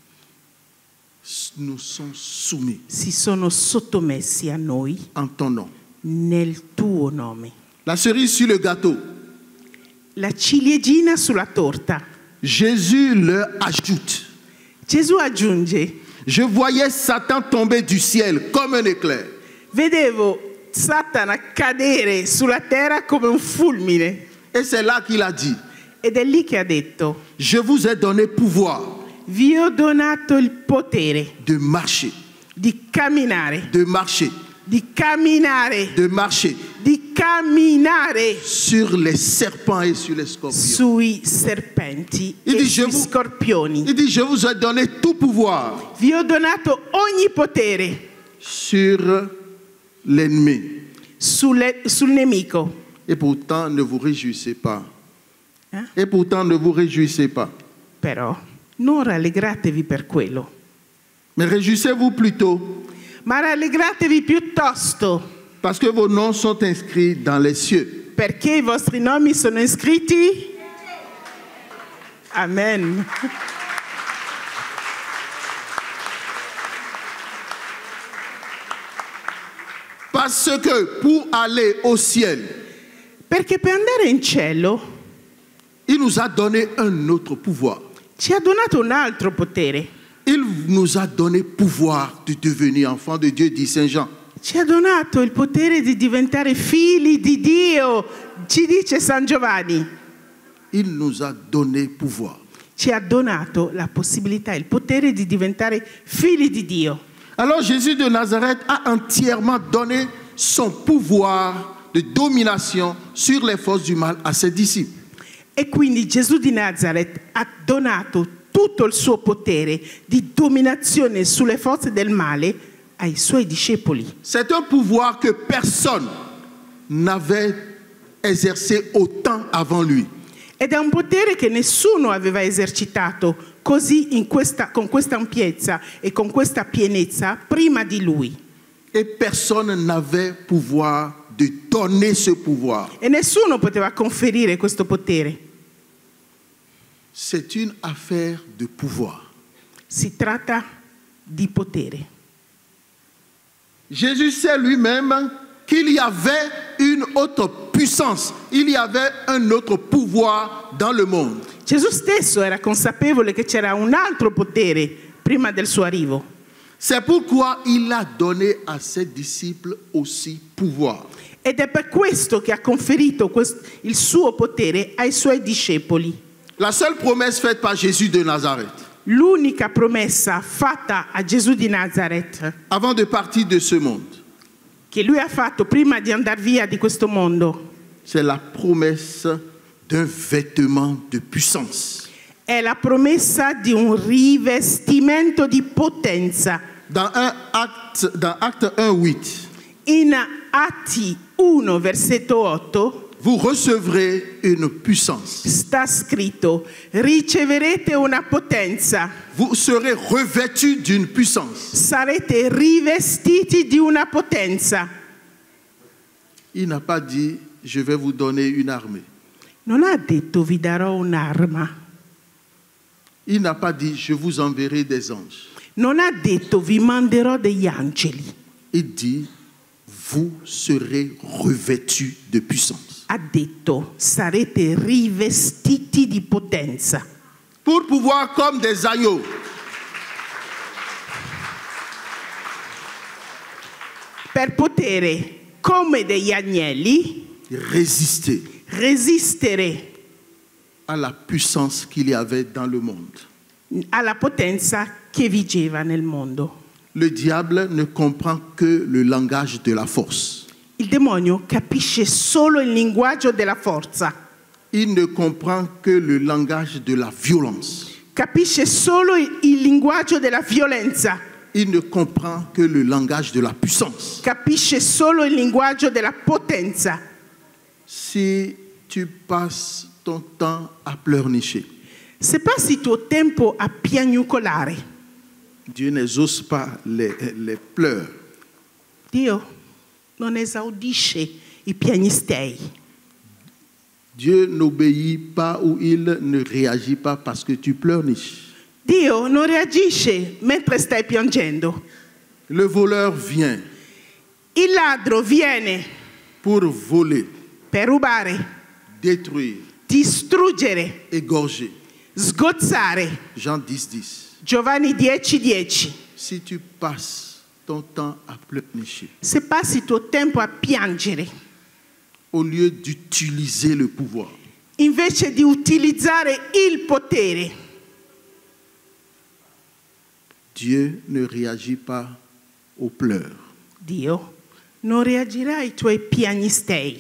Speaker 1: nous sont soumis
Speaker 2: si sono sottomessi a noi
Speaker 1: en ton nom.
Speaker 2: nel tuo nome.
Speaker 1: La cerise sur le gâteau,
Speaker 2: La ciliegina sulla torta.
Speaker 1: Jésus leur ajoute,
Speaker 2: Gesù aggiunge,
Speaker 1: je voyais Satan tomber du ciel comme un éclair.
Speaker 2: vedevo Satana cadere sulla terra come un fulmine.
Speaker 1: Et c'est là qu'il a dit,
Speaker 2: Ed è lì che ha detto,
Speaker 1: je vous ai donné pouvoir
Speaker 2: vi ho donato il potere
Speaker 1: de marcher,
Speaker 2: di camminare,
Speaker 1: de marcher,
Speaker 2: di camminare,
Speaker 1: de marcher
Speaker 2: di camminare
Speaker 1: sur les serpents et sur les scorpions.
Speaker 2: sui serpenti
Speaker 1: Il
Speaker 2: e
Speaker 1: dit, je
Speaker 2: sui
Speaker 1: vous-
Speaker 2: scorpioni.
Speaker 1: Il dit, je vous ai donné tout pouvoir
Speaker 2: Vi ho donato ogni potere
Speaker 1: sur l'ennemi.
Speaker 2: sulle- sul nemico.
Speaker 1: Et pourtant, ne vous réjouissez pas.
Speaker 2: Eh?
Speaker 1: Et pourtant, ne vous réjouissez pas.
Speaker 2: Però non rallegratevi per quello,
Speaker 1: Mais réjouissez-vous plutôt
Speaker 2: ma rallegratevi piuttosto
Speaker 1: parce que vos noms sont inscrits dans les cieux.
Speaker 2: perché i vostri nomi sono iscritti. Amen.
Speaker 1: Parce que pour aller au ciel,
Speaker 2: Perché per andare in cielo
Speaker 1: il nous a donné un autre pouvoir.
Speaker 2: ci ha donato un altro potere.
Speaker 1: Il nous a donné pouvoir de devenir enfants de Dieu, dit Saint Jean.
Speaker 2: Ci ha donato il potere di diventare figli di Dio, ci dice San Giovanni.
Speaker 1: Il nous a donné pouvoir.
Speaker 2: Ci ha donato la possibilità, il potere di diventare figli di Dio.
Speaker 1: Alors Jésus de Nazareth a entièrement donné son pouvoir de domination sur les forces du mal à ses disciples.
Speaker 2: E quindi Gesù di Nazareth ha donato tutto il suo potere di dominazione sulle forze del male ai suoi discepoli.
Speaker 1: C'est un pouvoir que personne n'avait exercé autant avant lui.
Speaker 2: Ed è un potere che nessuno aveva esercitato così in questa, con questa ampiezza e con questa pienezza prima di lui.
Speaker 1: Et personne n'avait pouvoir de donner ce pouvoir.
Speaker 2: E nessuno poteva conferire questo potere.
Speaker 1: C'est une affaire de pouvoir.
Speaker 2: Si tratta di potere.
Speaker 1: Jésus sait lui-même qu'il y avait une autre puissance, il y avait un autre pouvoir dans le monde.
Speaker 2: Gesù stesso era consapevole che c'era un altro potere prima del suo arrivo.
Speaker 1: C'est pourquoi il a donné à ses disciples aussi pouvoir.
Speaker 2: Ed è per questo che ha conferito quest- il suo potere ai suoi discepoli.
Speaker 1: La seule promesse faite par Jésus de Nazareth,
Speaker 2: L'unica promessa fatta a Gesù di Nazareth,
Speaker 1: avant de partir de ce monde,
Speaker 2: che lui ha fatto prima di andare via di questo mondo,
Speaker 1: c'est la promesse d'un vêtement de puissance.
Speaker 2: è la promessa di un rivestimento di potenza.
Speaker 1: Dans, un acte, dans Acte un, huit,
Speaker 2: In Atti uno, versetto otto,
Speaker 1: vous recevrez une puissance.
Speaker 2: sta scritto: riceverete una potenza,
Speaker 1: Vous serez revêtus d'une puissance.
Speaker 2: sarete rivestiti di una potenza.
Speaker 1: Il n'a pas dit, je vais vous donner une armée.
Speaker 2: Non ha detto vi darò un'arma,
Speaker 1: Il n'a pas dit, je vous enverrai des anges.
Speaker 2: non ha detto vi manderò degli angeli,
Speaker 1: Il dit, vous serez revêtus de puissance.
Speaker 2: ha detto sarete rivestiti di potenza.
Speaker 1: Pour pouvoir, comme des agneaux,
Speaker 2: Per potere, come degli agnelli,
Speaker 1: résister
Speaker 2: resistere
Speaker 1: à la puissance qu'il y avait dans le monde.
Speaker 2: alla potenza che vigeva nel mondo.
Speaker 1: Le diable ne comprend que le langage de la force.
Speaker 2: Il demonio capisce solo il linguaggio della forza,
Speaker 1: Il ne comprend que le langage de la violence.
Speaker 2: capisce solo il il linguaggio della violenza,
Speaker 1: Il ne comprend que le langage de la puissance.
Speaker 2: capisce solo il linguaggio della potenza.
Speaker 1: Si tu passes ton temps à pleurnicher.
Speaker 2: Se passi il tuo tempo a piagnucolare,
Speaker 1: Dieu n'exauce pas les, les pleurs.
Speaker 2: Dio non esaudisce i piagnistei.
Speaker 1: Dieu n'obéit pas ou il ne réagit pas parce que tu pleurniches.
Speaker 2: Dio non reagisce mentre stai piangendo.
Speaker 1: Le voleur vient
Speaker 2: Il ladro viene
Speaker 1: pour voler,
Speaker 2: per rubare,
Speaker 1: détruire,
Speaker 2: distruggere,
Speaker 1: égorger.
Speaker 2: sgozzare.
Speaker 1: Jean dix, dix.
Speaker 2: Giovanni dieci dieci.
Speaker 1: Si tu passes ton temps à pleurnicher,
Speaker 2: Se passi il tuo tempo a piangere,
Speaker 1: au lieu d'utiliser le pouvoir,
Speaker 2: invece di utilizzare il potere,
Speaker 1: Dieu ne réagit pas aux pleurs.
Speaker 2: Dio non reagirà ai tuoi piagnistei.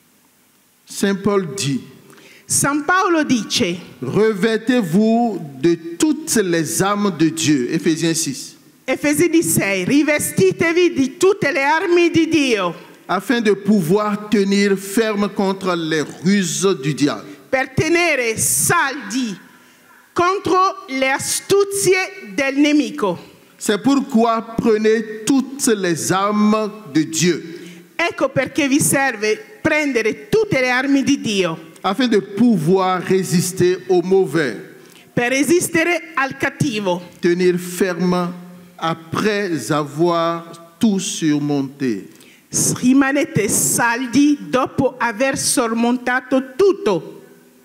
Speaker 1: Saint Paul dit,
Speaker 2: San Paolo dice:
Speaker 1: revêtez-vous de toutes les armes de Dieu. Éphésiens six.
Speaker 2: Efesini sei, rivestitevi di tutte le armi di Dio
Speaker 1: Afin de pouvoir tenir ferme contre les ruses du diable.
Speaker 2: per tenere saldi contro le astuzie del nemico.
Speaker 1: C'est pourquoi prenez toutes les armes de Dieu,
Speaker 2: Ecco perché vi serve prendere tutte le armi di Dio
Speaker 1: afin de pouvoir résister au mauvais,
Speaker 2: per resistere al cattivo,
Speaker 1: tenir ferme après avoir tout surmonté.
Speaker 2: rimanete saldi dopo aver sormontato tutto,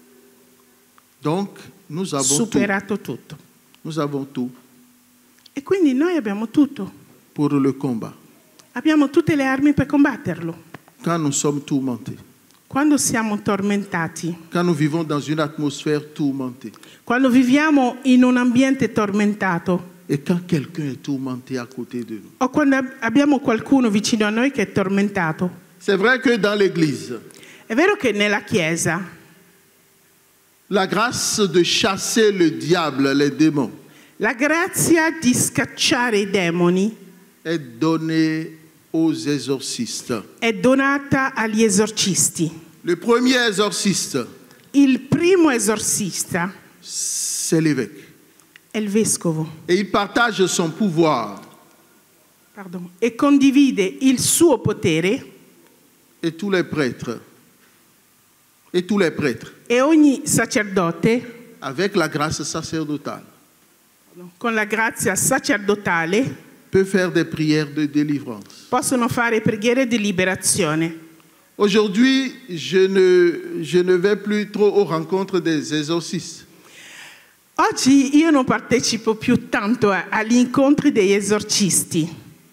Speaker 1: Donc, nous avons tout.
Speaker 2: superato tutto.
Speaker 1: Nous avons tout
Speaker 2: E quindi noi abbiamo tutto,
Speaker 1: pour le combat.
Speaker 2: abbiamo tutte le armi per combatterlo.
Speaker 1: Quand nous sommes tourmentés,
Speaker 2: Quando siamo tormentati,
Speaker 1: quand nous vivons dans une atmosphère tourmentée,
Speaker 2: quando viviamo in un ambiente tormentato,
Speaker 1: et quand quelqu'un est tourmenté à côté de nous.
Speaker 2: o quando ab- abbiamo qualcuno vicino a noi che è tormentato.
Speaker 1: C'est vrai que dans l'Église,
Speaker 2: È vero che nella Chiesa
Speaker 1: la grâce de chasser le diable, les démons,
Speaker 2: la grazia di scacciare i demoni
Speaker 1: est donnée aux exorcistes.
Speaker 2: è donata agli esorcisti.
Speaker 1: Le premier exorciste,
Speaker 2: Il primo esorcista
Speaker 1: c'est l'évêque.
Speaker 2: è il vescovo,
Speaker 1: Et il partage son pouvoir.
Speaker 2: pardon, e condivide il suo potere,
Speaker 1: Et tous les prêtres, et tous les prêtres,
Speaker 2: e ogni sacerdote,
Speaker 1: avec la grâce sacerdotale,
Speaker 2: con la grazia sacerdotale,
Speaker 1: peut faire des prières de délivrance.
Speaker 2: possono fare preghiere di liberazione.
Speaker 1: Aujourd'hui, je ne, je ne vais plus trop aux rencontres des exorcistes.
Speaker 2: Oggi io non partecipo più tanto a- agli incontri degli esorcisti,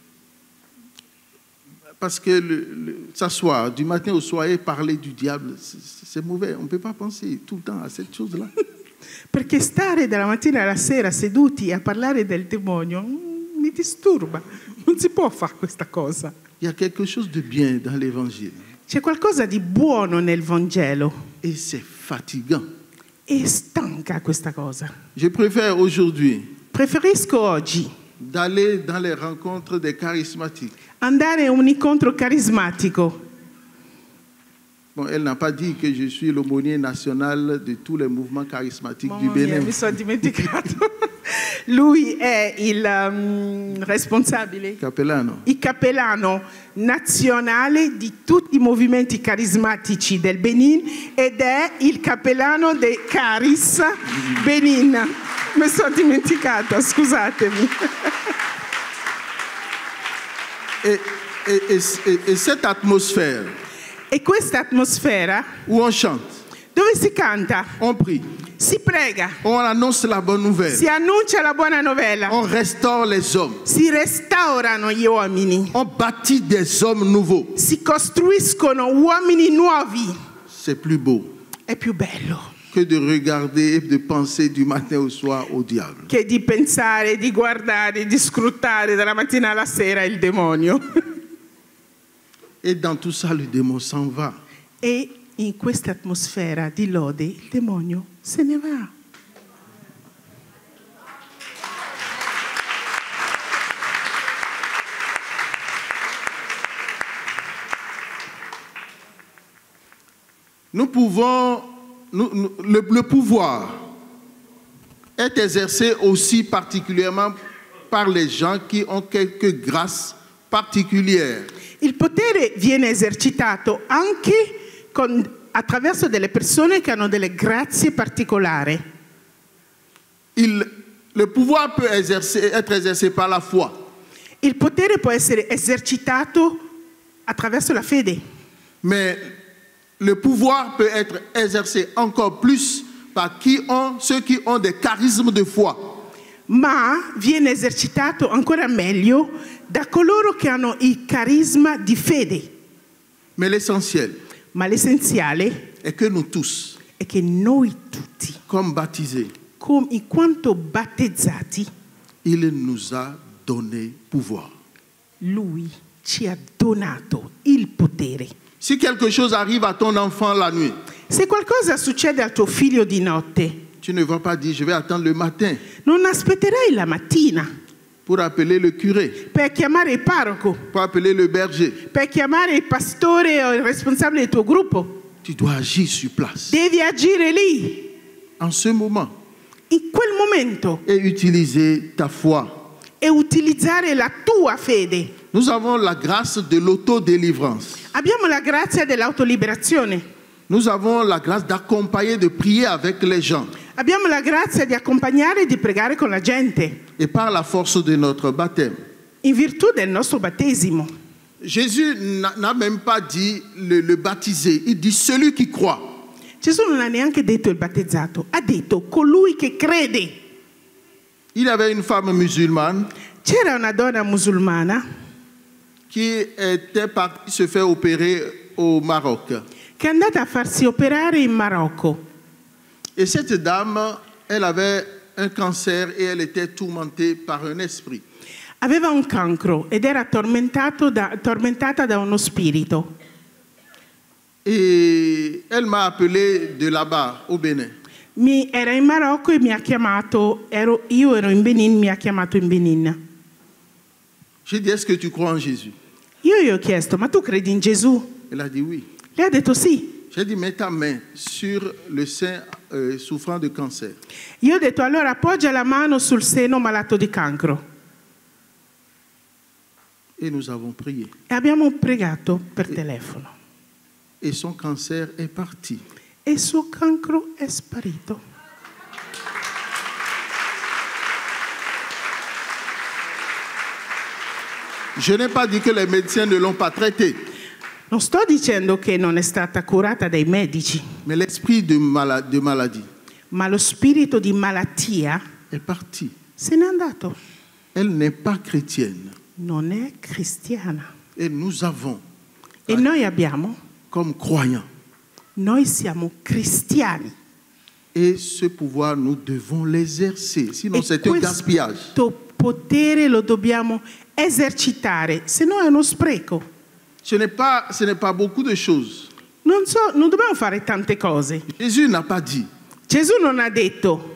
Speaker 1: Parce que le- le- s'asseoir du matin au soir et parler du diable, c'est c'est mauvais. On ne peut pas penser tout le temps à cette chose-là.
Speaker 2: perché stare dalla mattina alla sera seduti a parlare del demonio mm, mi disturba. Non si può fare questa cosa.
Speaker 1: Il y a quelque chose de bien dans l'évangile.
Speaker 2: C'è qualcosa di buono nel Vangelo
Speaker 1: Et c'est fatigant.
Speaker 2: e stanca questa cosa.
Speaker 1: Je préfère aujourd'hui
Speaker 2: Preferisco oggi
Speaker 1: d'aller dans les rencontres des charismatiques.
Speaker 2: andare a un incontro carismatico.
Speaker 1: Bon, elle n'a pas dit que je suis l'aumônier national de tous les mouvements charismatiques du
Speaker 2: Mamma mia,
Speaker 1: Bénin.
Speaker 2: mi sono dimenticato. Lui è il um, responsabile,
Speaker 1: Capellano.
Speaker 2: il cappellano nazionale di tutti i movimenti carismatici del Benin ed è il cappellano dei Caris Benin. Mi sono dimenticata, scusatemi.
Speaker 1: Et, et- et- et- et cette atmosphère
Speaker 2: E questa atmosfera
Speaker 1: où on chante,
Speaker 2: dove si canta,
Speaker 1: on prie,
Speaker 2: si prega,
Speaker 1: on annonce la bonne nouvelle,
Speaker 2: si annuncia la buona novella,
Speaker 1: on restaure les hommes,
Speaker 2: si restaurano gli uomini,
Speaker 1: on bâtit des hommes nouveaux.
Speaker 2: si costruiscono uomini nuovi,
Speaker 1: C'est plus beau
Speaker 2: è più bello
Speaker 1: que de regarder et de penser du matin au soir au diable.
Speaker 2: che di pensare, di guardare, di scrutare dalla mattina alla sera il demonio.
Speaker 1: Et dans tout ça, le démon s'en va.
Speaker 2: E in questa atmosfera di lode il demonio se ne va.
Speaker 1: Nous nous pouvons, nous, nous, le, le pouvoir est exercé aussi particulièrement par les gens qui ont quelques grâces particulières.
Speaker 2: Il potere viene esercitato anche con, attraverso delle persone che hanno delle grazie particolari.
Speaker 1: Il, le pouvoir peut exercer, être exercé par la foi.
Speaker 2: Il potere può essere esercitato attraverso la fede.
Speaker 1: Mais le pouvoir peut être exercé encore plus par qui ont, ceux qui ont des charismes de foi.
Speaker 2: Ma viene esercitato ancora meglio da coloro che hanno il carisma di fede.
Speaker 1: Mais l'essentiel
Speaker 2: Ma l'essenziale
Speaker 1: est que nous tous,
Speaker 2: è che noi tutti,
Speaker 1: comme baptisés,
Speaker 2: com- in quanto battezzati,
Speaker 1: il nous a donné pouvoir.
Speaker 2: Lui ci ha donato il potere.
Speaker 1: Si quelque chose arrive à ton enfant la nuit,
Speaker 2: Se qualcosa succede al tuo figlio di notte,
Speaker 1: tu ne vas pas dire je vais attendre le matin
Speaker 2: non aspetterai la mattina
Speaker 1: pour appeler le curé,
Speaker 2: per chiamare il parroco,
Speaker 1: pour appeler le berger.
Speaker 2: per chiamare il pastore o il responsabile del tuo gruppo.
Speaker 1: Tu dois agir sur place
Speaker 2: Devi agire lì,
Speaker 1: en ce moment
Speaker 2: in quel momento,
Speaker 1: et utiliser ta foi.
Speaker 2: e utilizzare la tua fede.
Speaker 1: Nous avons la grâce de l'autodélivrance.
Speaker 2: Abbiamo la grazia dell'autoliberazione.
Speaker 1: Nous avons la grâce d'accompagner, de prier avec les gens.
Speaker 2: Abbiamo la grazia di accompagnare e di pregare con la gente,
Speaker 1: Et par la force de notre baptême.
Speaker 2: in virtù del nostro battesimo.
Speaker 1: Jésus n'a n'a même pas dit le, le baptisé, il dit celui qui croit.
Speaker 2: Gesù non ha neanche detto il battezzato, ha detto colui che crede.
Speaker 1: Il y avait une femme musulmane
Speaker 2: C'era una donna musulmana
Speaker 1: qui était partie se faire opérer au Maroc.
Speaker 2: che è andata a farsi operare in Marocco.
Speaker 1: Et cette dame, elle avait un cancer et elle était tourmentée par un esprit.
Speaker 2: Aveva un cancro ed era tormentato da- tormentata da uno spirito.
Speaker 1: Et elle m'a appelé de là-bas, au Bénin.
Speaker 2: Mi, era in Marocco e mi ha chiamato, ero, io ero in Benin, mi ha chiamato in Benin.
Speaker 1: J'ai dit, est-ce que tu crois en Jésus?
Speaker 2: Io gli ho chiesto, ma tu credi in Gesù?
Speaker 1: Elle a dit oui.
Speaker 2: Lei ha detto sì.
Speaker 1: J'ai dit, mets ta main sur le sein euh, souffrant de cancer.
Speaker 2: Io ho detto, allora appoggia la mano sul seno malato di cancro.
Speaker 1: Et nous avons prié.
Speaker 2: E abbiamo pregato per telefono.
Speaker 1: Et son cancer est parti.
Speaker 2: E il suo cancro è sparito.
Speaker 1: Je n'ai pas dit que les médecins ne l'ont pas traité,
Speaker 2: Non sto dicendo che non è stata curata dai medici,
Speaker 1: mais l'esprit de, mala- de maladie
Speaker 2: ma lo spirito di malattia
Speaker 1: est parti.
Speaker 2: se n'è andato.
Speaker 1: Elle n'est pas chrétienne.
Speaker 2: Non è cristiana.
Speaker 1: Et nous avons,
Speaker 2: E noi abbiamo,
Speaker 1: comme croyants,
Speaker 2: noi siamo cristiani.
Speaker 1: et ce pouvoir, nous devons l'exercer. Sinon,
Speaker 2: E
Speaker 1: c'est un gaspillage.
Speaker 2: questo potere lo dobbiamo esercitare, se no è uno spreco.
Speaker 1: Ce n'est pas, ce n'est pas beaucoup de choses.
Speaker 2: Non so, non dobbiamo fare tante cose.
Speaker 1: Jésus n'a pas dit
Speaker 2: Gesù non ha detto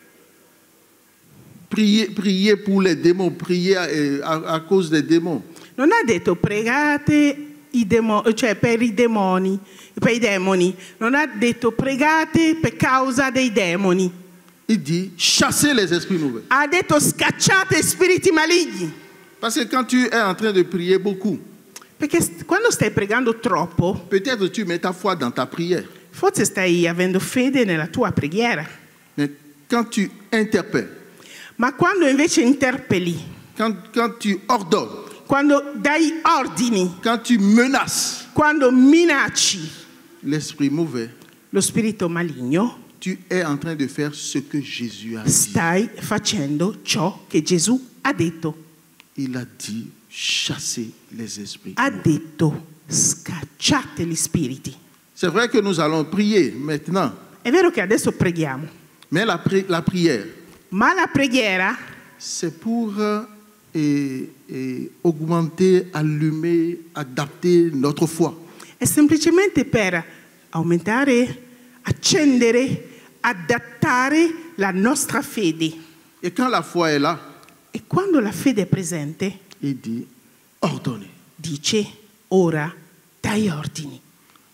Speaker 1: prier, prier pour les démons, prier à, à- à cause des démons.
Speaker 2: Non ha detto pregate i demo- cioè per i demoni, per i demoni. Non ha detto pregate per causa dei demoni.
Speaker 1: Il dit chasser les esprits mauvais.
Speaker 2: Ha detto scacciate spiriti maligni.
Speaker 1: Parce que quand tu es en train de prier beaucoup,
Speaker 2: Perché st- quando stai pregando troppo,
Speaker 1: peut-être tu mets ta foi dans ta prière.
Speaker 2: forse stai avendo fede nella tua preghiera.
Speaker 1: Mais quand tu interpelles,
Speaker 2: Ma quando invece interpelli,
Speaker 1: quand, quand tu ordonnes,
Speaker 2: quando dai ordini,
Speaker 1: quand tu menaces
Speaker 2: quando minacci
Speaker 1: l'esprit mauvais,
Speaker 2: lo spirito maligno,
Speaker 1: tu es en train de faire ce que Jésus a dit.
Speaker 2: stai facendo ciò che Gesù ha detto.
Speaker 1: Il a dit chasser les esprits.
Speaker 2: Ha detto scacciate gli spiriti.
Speaker 1: C'est vrai que nous allons prier maintenant,
Speaker 2: È vero che adesso preghiamo,
Speaker 1: mais la, pri- la prière,
Speaker 2: ma la preghiera
Speaker 1: c'est pour euh, et- et augmenter, allumer, adapter notre foi.
Speaker 2: è semplicemente per aumentare, accendere, adattare la nostra fede.
Speaker 1: Et quand la foi est là,
Speaker 2: E quando la fede è presente,
Speaker 1: il dit ordonnez.
Speaker 2: dice ora dai ordini.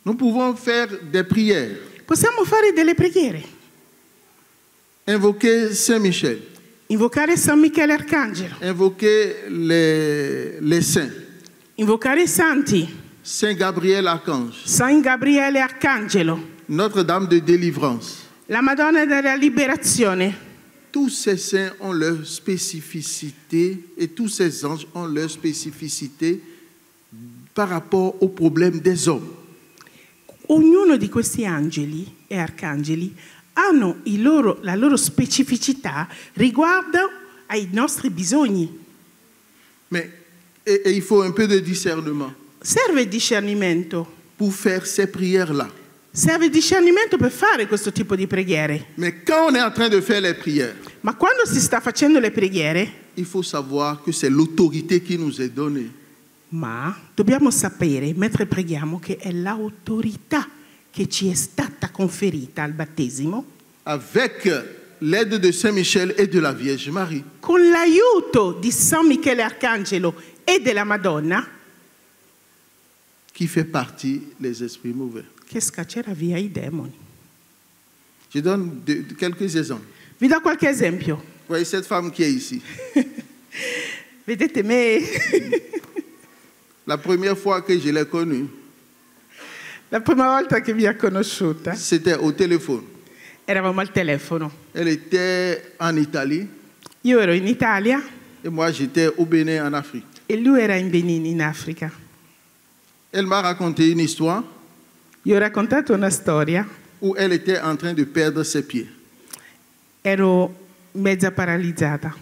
Speaker 1: Nous pouvons faire des prières.
Speaker 2: Possiamo fare delle preghiere,
Speaker 1: Invoquer Saint Michel.
Speaker 2: invocare San Michele Arcangelo,
Speaker 1: Invoquer les, les saints.
Speaker 2: invocare i santi,
Speaker 1: Saint Gabriel Archange.
Speaker 2: San Gabriele Arcangelo,
Speaker 1: Notre-Dame de délivrance.
Speaker 2: la Madonna della Liberazione.
Speaker 1: Tous ces saints ont leur spécificité et tous ces anges ont leur spécificité par rapport aux problèmes des hommes.
Speaker 2: Ognuno di questi angeli e arcangeli hanno il loro, la loro specificità riguardo ai nostri bisogni.
Speaker 1: Mais et, et il faut un peu de discernement
Speaker 2: Serve discernimento,
Speaker 1: pour faire ces prières-là.
Speaker 2: serve discernimento per fare questo tipo di preghiere.
Speaker 1: Mais quand on est en train de faire les prières,
Speaker 2: Ma quando si sta facendo le preghiere,
Speaker 1: il faut savoir que c'est l'autorité qui nous est donnée.
Speaker 2: ma dobbiamo sapere, mentre preghiamo, che è l'autorità che ci è stata conferita al battesimo,
Speaker 1: Avec l'aide de Saint Michel et de la Vierge Marie.
Speaker 2: con l'aiuto di San Michele Arcangelo e della Madonna,
Speaker 1: Qui fait partie les esprits mauvais.
Speaker 2: che scaccerà via i demoni.
Speaker 1: Je donne de- de- quelques exemples.
Speaker 2: Vi do qualche esempio.
Speaker 1: Vous voyez cette femme qui est ici.
Speaker 2: Vedete me?
Speaker 1: La première fois que je l'ai connue,
Speaker 2: La prima volta che mi ha conosciuta,
Speaker 1: c'était au téléphone.
Speaker 2: eravamo al telefono.
Speaker 1: Elle était en Italie
Speaker 2: Io ero in Italia
Speaker 1: et moi j'étais au Bénin en Afrique.
Speaker 2: e lui era in Benin, in Africa.
Speaker 1: Elle m'a raconté une histoire
Speaker 2: Gli ho raccontato una storia.
Speaker 1: où elle était en train de perdre ses pieds.
Speaker 2: Ero mezza paralizzata.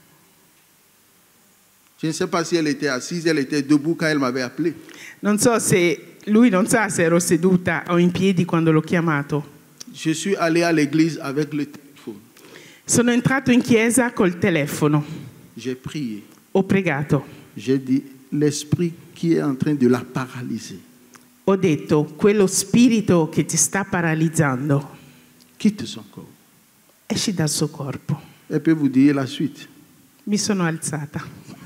Speaker 1: Je ne sais pas si elle était assise, elle était debout quand elle m'avait appelé.
Speaker 2: Non so se lui non sa se ero seduta o in piedi quando l'ho chiamato.
Speaker 1: Je suis allé à l'église avec le téléphone.
Speaker 2: Sono entrato in chiesa col telefono.
Speaker 1: J'ai prié.
Speaker 2: Ho pregato.
Speaker 1: J'ai dit, l'esprit qui est en train de la paralyser,
Speaker 2: Ho detto, quello spirito che ti sta paralizzando,
Speaker 1: quitte son corps.
Speaker 2: esci dal suo corpo.
Speaker 1: Elle peut vous dire la suite.
Speaker 2: Mi sono alzata.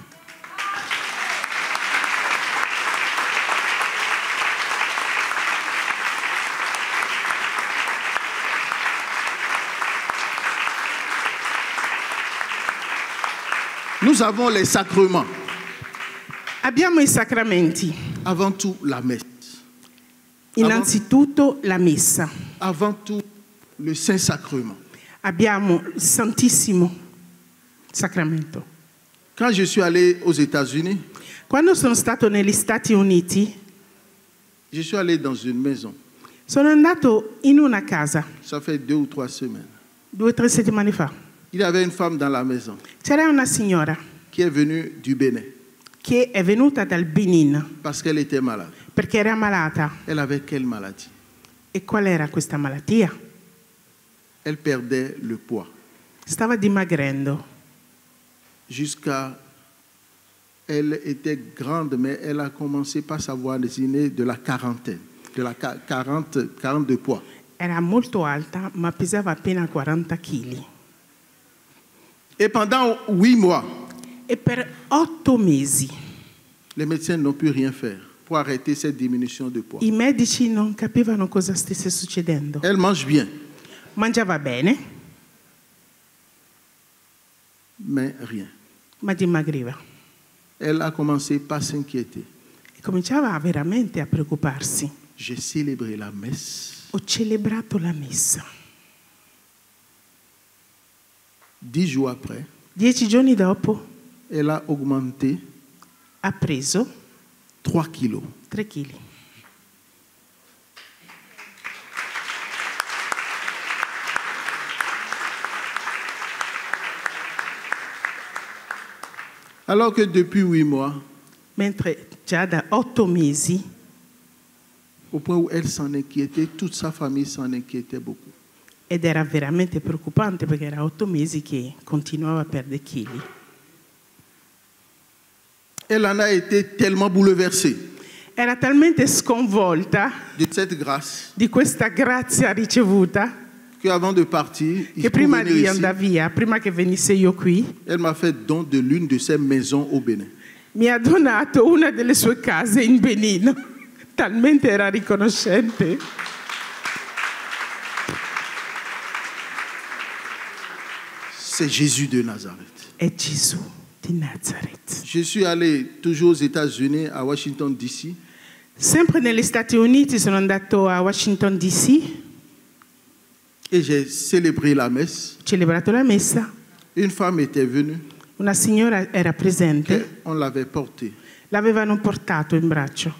Speaker 1: Nous avons les sacrements.
Speaker 2: Abbiamo i sacramenti.
Speaker 1: Avant tout, la messe.
Speaker 2: Innanzitutto la messa.
Speaker 1: Avant tout, le Saint-Sacrement.
Speaker 2: Abbiamo il Santissimo Sacramento.
Speaker 1: Quand je suis allé aux États-Unis,
Speaker 2: Quando sono stato negli Stati Uniti,
Speaker 1: je suis allé dans une maison.
Speaker 2: sono andato in una casa
Speaker 1: Ça fait deux ou trois semaines.
Speaker 2: due o tre settimane fa.
Speaker 1: Il y avait une femme dans la maison
Speaker 2: C'era una signora
Speaker 1: qui est venue du Bénin
Speaker 2: che è venuta dal Benin
Speaker 1: parce qu'elle était malade.
Speaker 2: perché era malata.
Speaker 1: Elle avait quelle maladie?
Speaker 2: E qual era questa malattia?
Speaker 1: Elle perdait le poids
Speaker 2: Stava dimagrendo.
Speaker 1: jusqu'à... Elle était grande, mais elle a commencé par savoir désigner de la quarantaine, de la qua- quarante, quarante de poids.
Speaker 2: Era molto alta, ma pesava appena quaranta chili.
Speaker 1: Et pendant huit mois,
Speaker 2: E per otto mesi
Speaker 1: les médecins n'ont pu rien faire pour arrêter cette diminution de poids.
Speaker 2: i medici non capivano cosa stesse succedendo.
Speaker 1: Elle mange bien,
Speaker 2: Mangiava bene,
Speaker 1: mais rien.
Speaker 2: ma dimagriva.
Speaker 1: Elle a commencé par s'inquiéter.
Speaker 2: E cominciava veramente a preoccuparsi.
Speaker 1: J'ai célébré la messe.
Speaker 2: Ho celebrato la messa.
Speaker 1: Dix jours après,
Speaker 2: Dieci giorni dopo
Speaker 1: elle a augmenté
Speaker 2: ha preso
Speaker 1: trois kilos.
Speaker 2: tre chili.
Speaker 1: Alors que depuis huit mois,
Speaker 2: Mentre già da otto mesi,
Speaker 1: au point où elle s'en inquiétait, toute sa famille s'en inquiétait beaucoup.
Speaker 2: ed era veramente preoccupante perché era otto mesi che continuava a perdere chili.
Speaker 1: Elle en a été tellement bouleversée
Speaker 2: Era talmente sconvolta
Speaker 1: de cette grâce
Speaker 2: di questa grazia ricevuta
Speaker 1: qu'avant de partir, il
Speaker 2: che
Speaker 1: faut
Speaker 2: prima
Speaker 1: venir
Speaker 2: di
Speaker 1: ici,
Speaker 2: andare via, prima che venisse io qui,
Speaker 1: elle m'a fait don de l'une de ses maisons au Bénin.
Speaker 2: mi ha donato una delle sue case in Benin. talmente era riconoscente.
Speaker 1: C'est Jésus de Nazareth.
Speaker 2: È Gesù di Nazareth.
Speaker 1: Je suis allé toujours aux États-Unis, à Washington, D C.
Speaker 2: Sempre negli Stati Uniti sono andato a Washington D C,
Speaker 1: Et j'ai célébré la messe.
Speaker 2: ho celebrato la messa,
Speaker 1: Une femme était venue,
Speaker 2: una signora era presente,
Speaker 1: et on l'avait portée.
Speaker 2: l'avevano portato in braccio.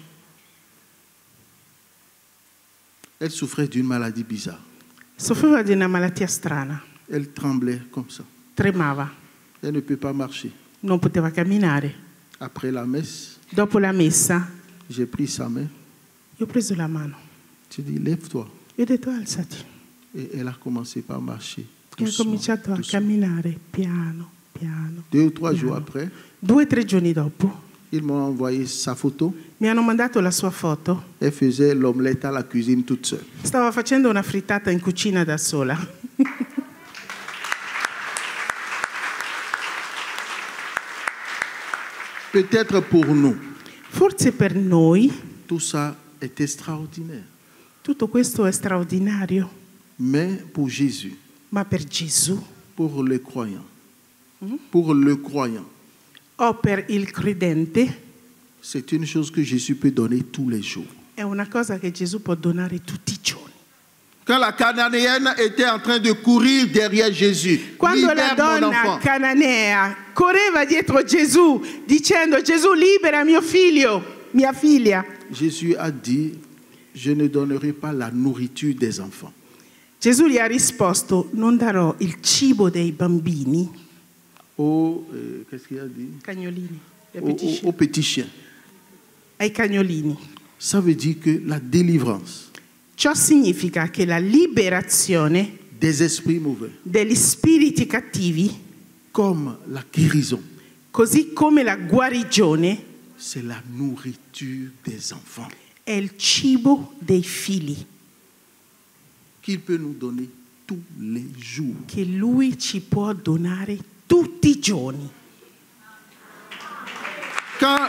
Speaker 1: Elle souffrait d'une maladie bizarre.
Speaker 2: Soffriva di una malattia strana,
Speaker 1: Elle tremblait comme ça.
Speaker 2: tremava,
Speaker 1: Elle ne peut pas marcher.
Speaker 2: non poteva camminare.
Speaker 1: Après la messe,
Speaker 2: Dopo la messa,
Speaker 1: j'ai pris sa main.
Speaker 2: io ho preso la mano,
Speaker 1: J'ai dit, lève-toi.
Speaker 2: gli ho detto alzati.
Speaker 1: Et elle a commencé par marcher.
Speaker 2: E ha
Speaker 1: doucement,
Speaker 2: cominciato a
Speaker 1: doucement.
Speaker 2: camminare piano, piano.
Speaker 1: Deux ou trois
Speaker 2: piano.
Speaker 1: jours après,
Speaker 2: Due o tre giorni dopo
Speaker 1: ils m'ont envoyé sa photo.
Speaker 2: mi hanno mandato la sua foto.
Speaker 1: Elle faisait l'omelette à la cuisine toute seule.
Speaker 2: Stava facendo una frittata in cucina da sola.
Speaker 1: Peut-être pour nous,
Speaker 2: Forse per noi
Speaker 1: tout ça est extraordinaire.
Speaker 2: tutto questo è straordinario,
Speaker 1: Mais pour Jésus,
Speaker 2: ma per Gesù
Speaker 1: pour le croyant, pour le croyant,
Speaker 2: o per il credente
Speaker 1: c'est une chose que Jésus peut donner tous les jours.
Speaker 2: è una cosa che Gesù può donare tutti i giorni.
Speaker 1: Quand la Cananéenne était en train de courir derrière Jésus,
Speaker 2: Quando la
Speaker 1: libère mon
Speaker 2: donna
Speaker 1: enfant.
Speaker 2: cananea correva dietro Gesù dicendo Gesù libera mio figlio, mia figlia,
Speaker 1: Jésus a dit, je ne donnerai pas la nourriture des enfants.
Speaker 2: Gesù gli ha risposto non darò il cibo dei bambini,
Speaker 1: Aux, euh, qu'est-ce qu'il a dit?
Speaker 2: cagnolini, ai
Speaker 1: Aux,
Speaker 2: petits
Speaker 1: aux-
Speaker 2: chiens,
Speaker 1: aux petits chiens.
Speaker 2: ai cagnolini.
Speaker 1: Ça veut dire que la délivrance
Speaker 2: Ciò significa che la liberazione
Speaker 1: des esprits mauvais,
Speaker 2: degli spiriti cattivi,
Speaker 1: comme la guérison,
Speaker 2: così come la guarigione,
Speaker 1: c'est la nourriture des enfants
Speaker 2: è il cibo dei figli
Speaker 1: qu'il peut nous donner tous les jours.
Speaker 2: che Lui ci può donare tutti i giorni.
Speaker 1: Quand,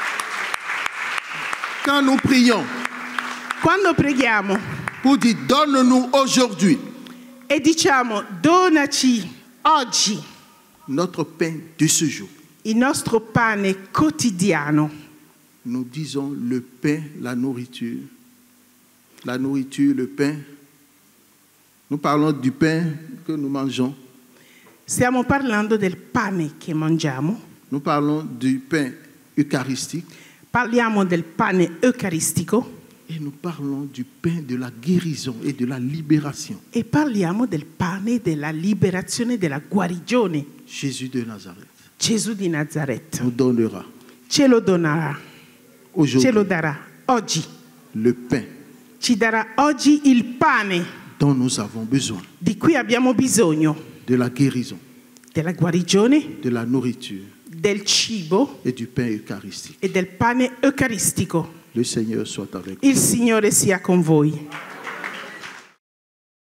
Speaker 1: quand nous prions
Speaker 2: Quando preghiamo
Speaker 1: pour dire donne-nous aujourd'hui
Speaker 2: e diciamo donaci oggi
Speaker 1: notre pain de ce jour,
Speaker 2: il nostro pane quotidiano,
Speaker 1: nous disons le pain, la nourriture, la nourriture, le pain. Nous parlons du pain que nous mangeons.
Speaker 2: stiamo parlando del pane che mangiamo,
Speaker 1: Nous parlons du pain eucharistique
Speaker 2: parliamo del pane eucaristico
Speaker 1: et nous parlons du pain de la guérison et de la libération.
Speaker 2: e parliamo del pane della liberazione e della guarigione.
Speaker 1: Jésus de Nazareth
Speaker 2: Gesù di Nazaret
Speaker 1: nous donnera
Speaker 2: ce lo donerà, ce lo
Speaker 1: aujourd'hui
Speaker 2: darà oggi,
Speaker 1: le pain
Speaker 2: ci darà oggi il pane
Speaker 1: dont nous avons besoin,
Speaker 2: di cui abbiamo bisogno,
Speaker 1: de la guérison,
Speaker 2: della guarigione,
Speaker 1: de la nourriture
Speaker 2: del cibo
Speaker 1: et du pain eucharistique.
Speaker 2: e del pane eucaristico.
Speaker 1: Le Seigneur soit avec vous.
Speaker 2: Il Signore sia con voi.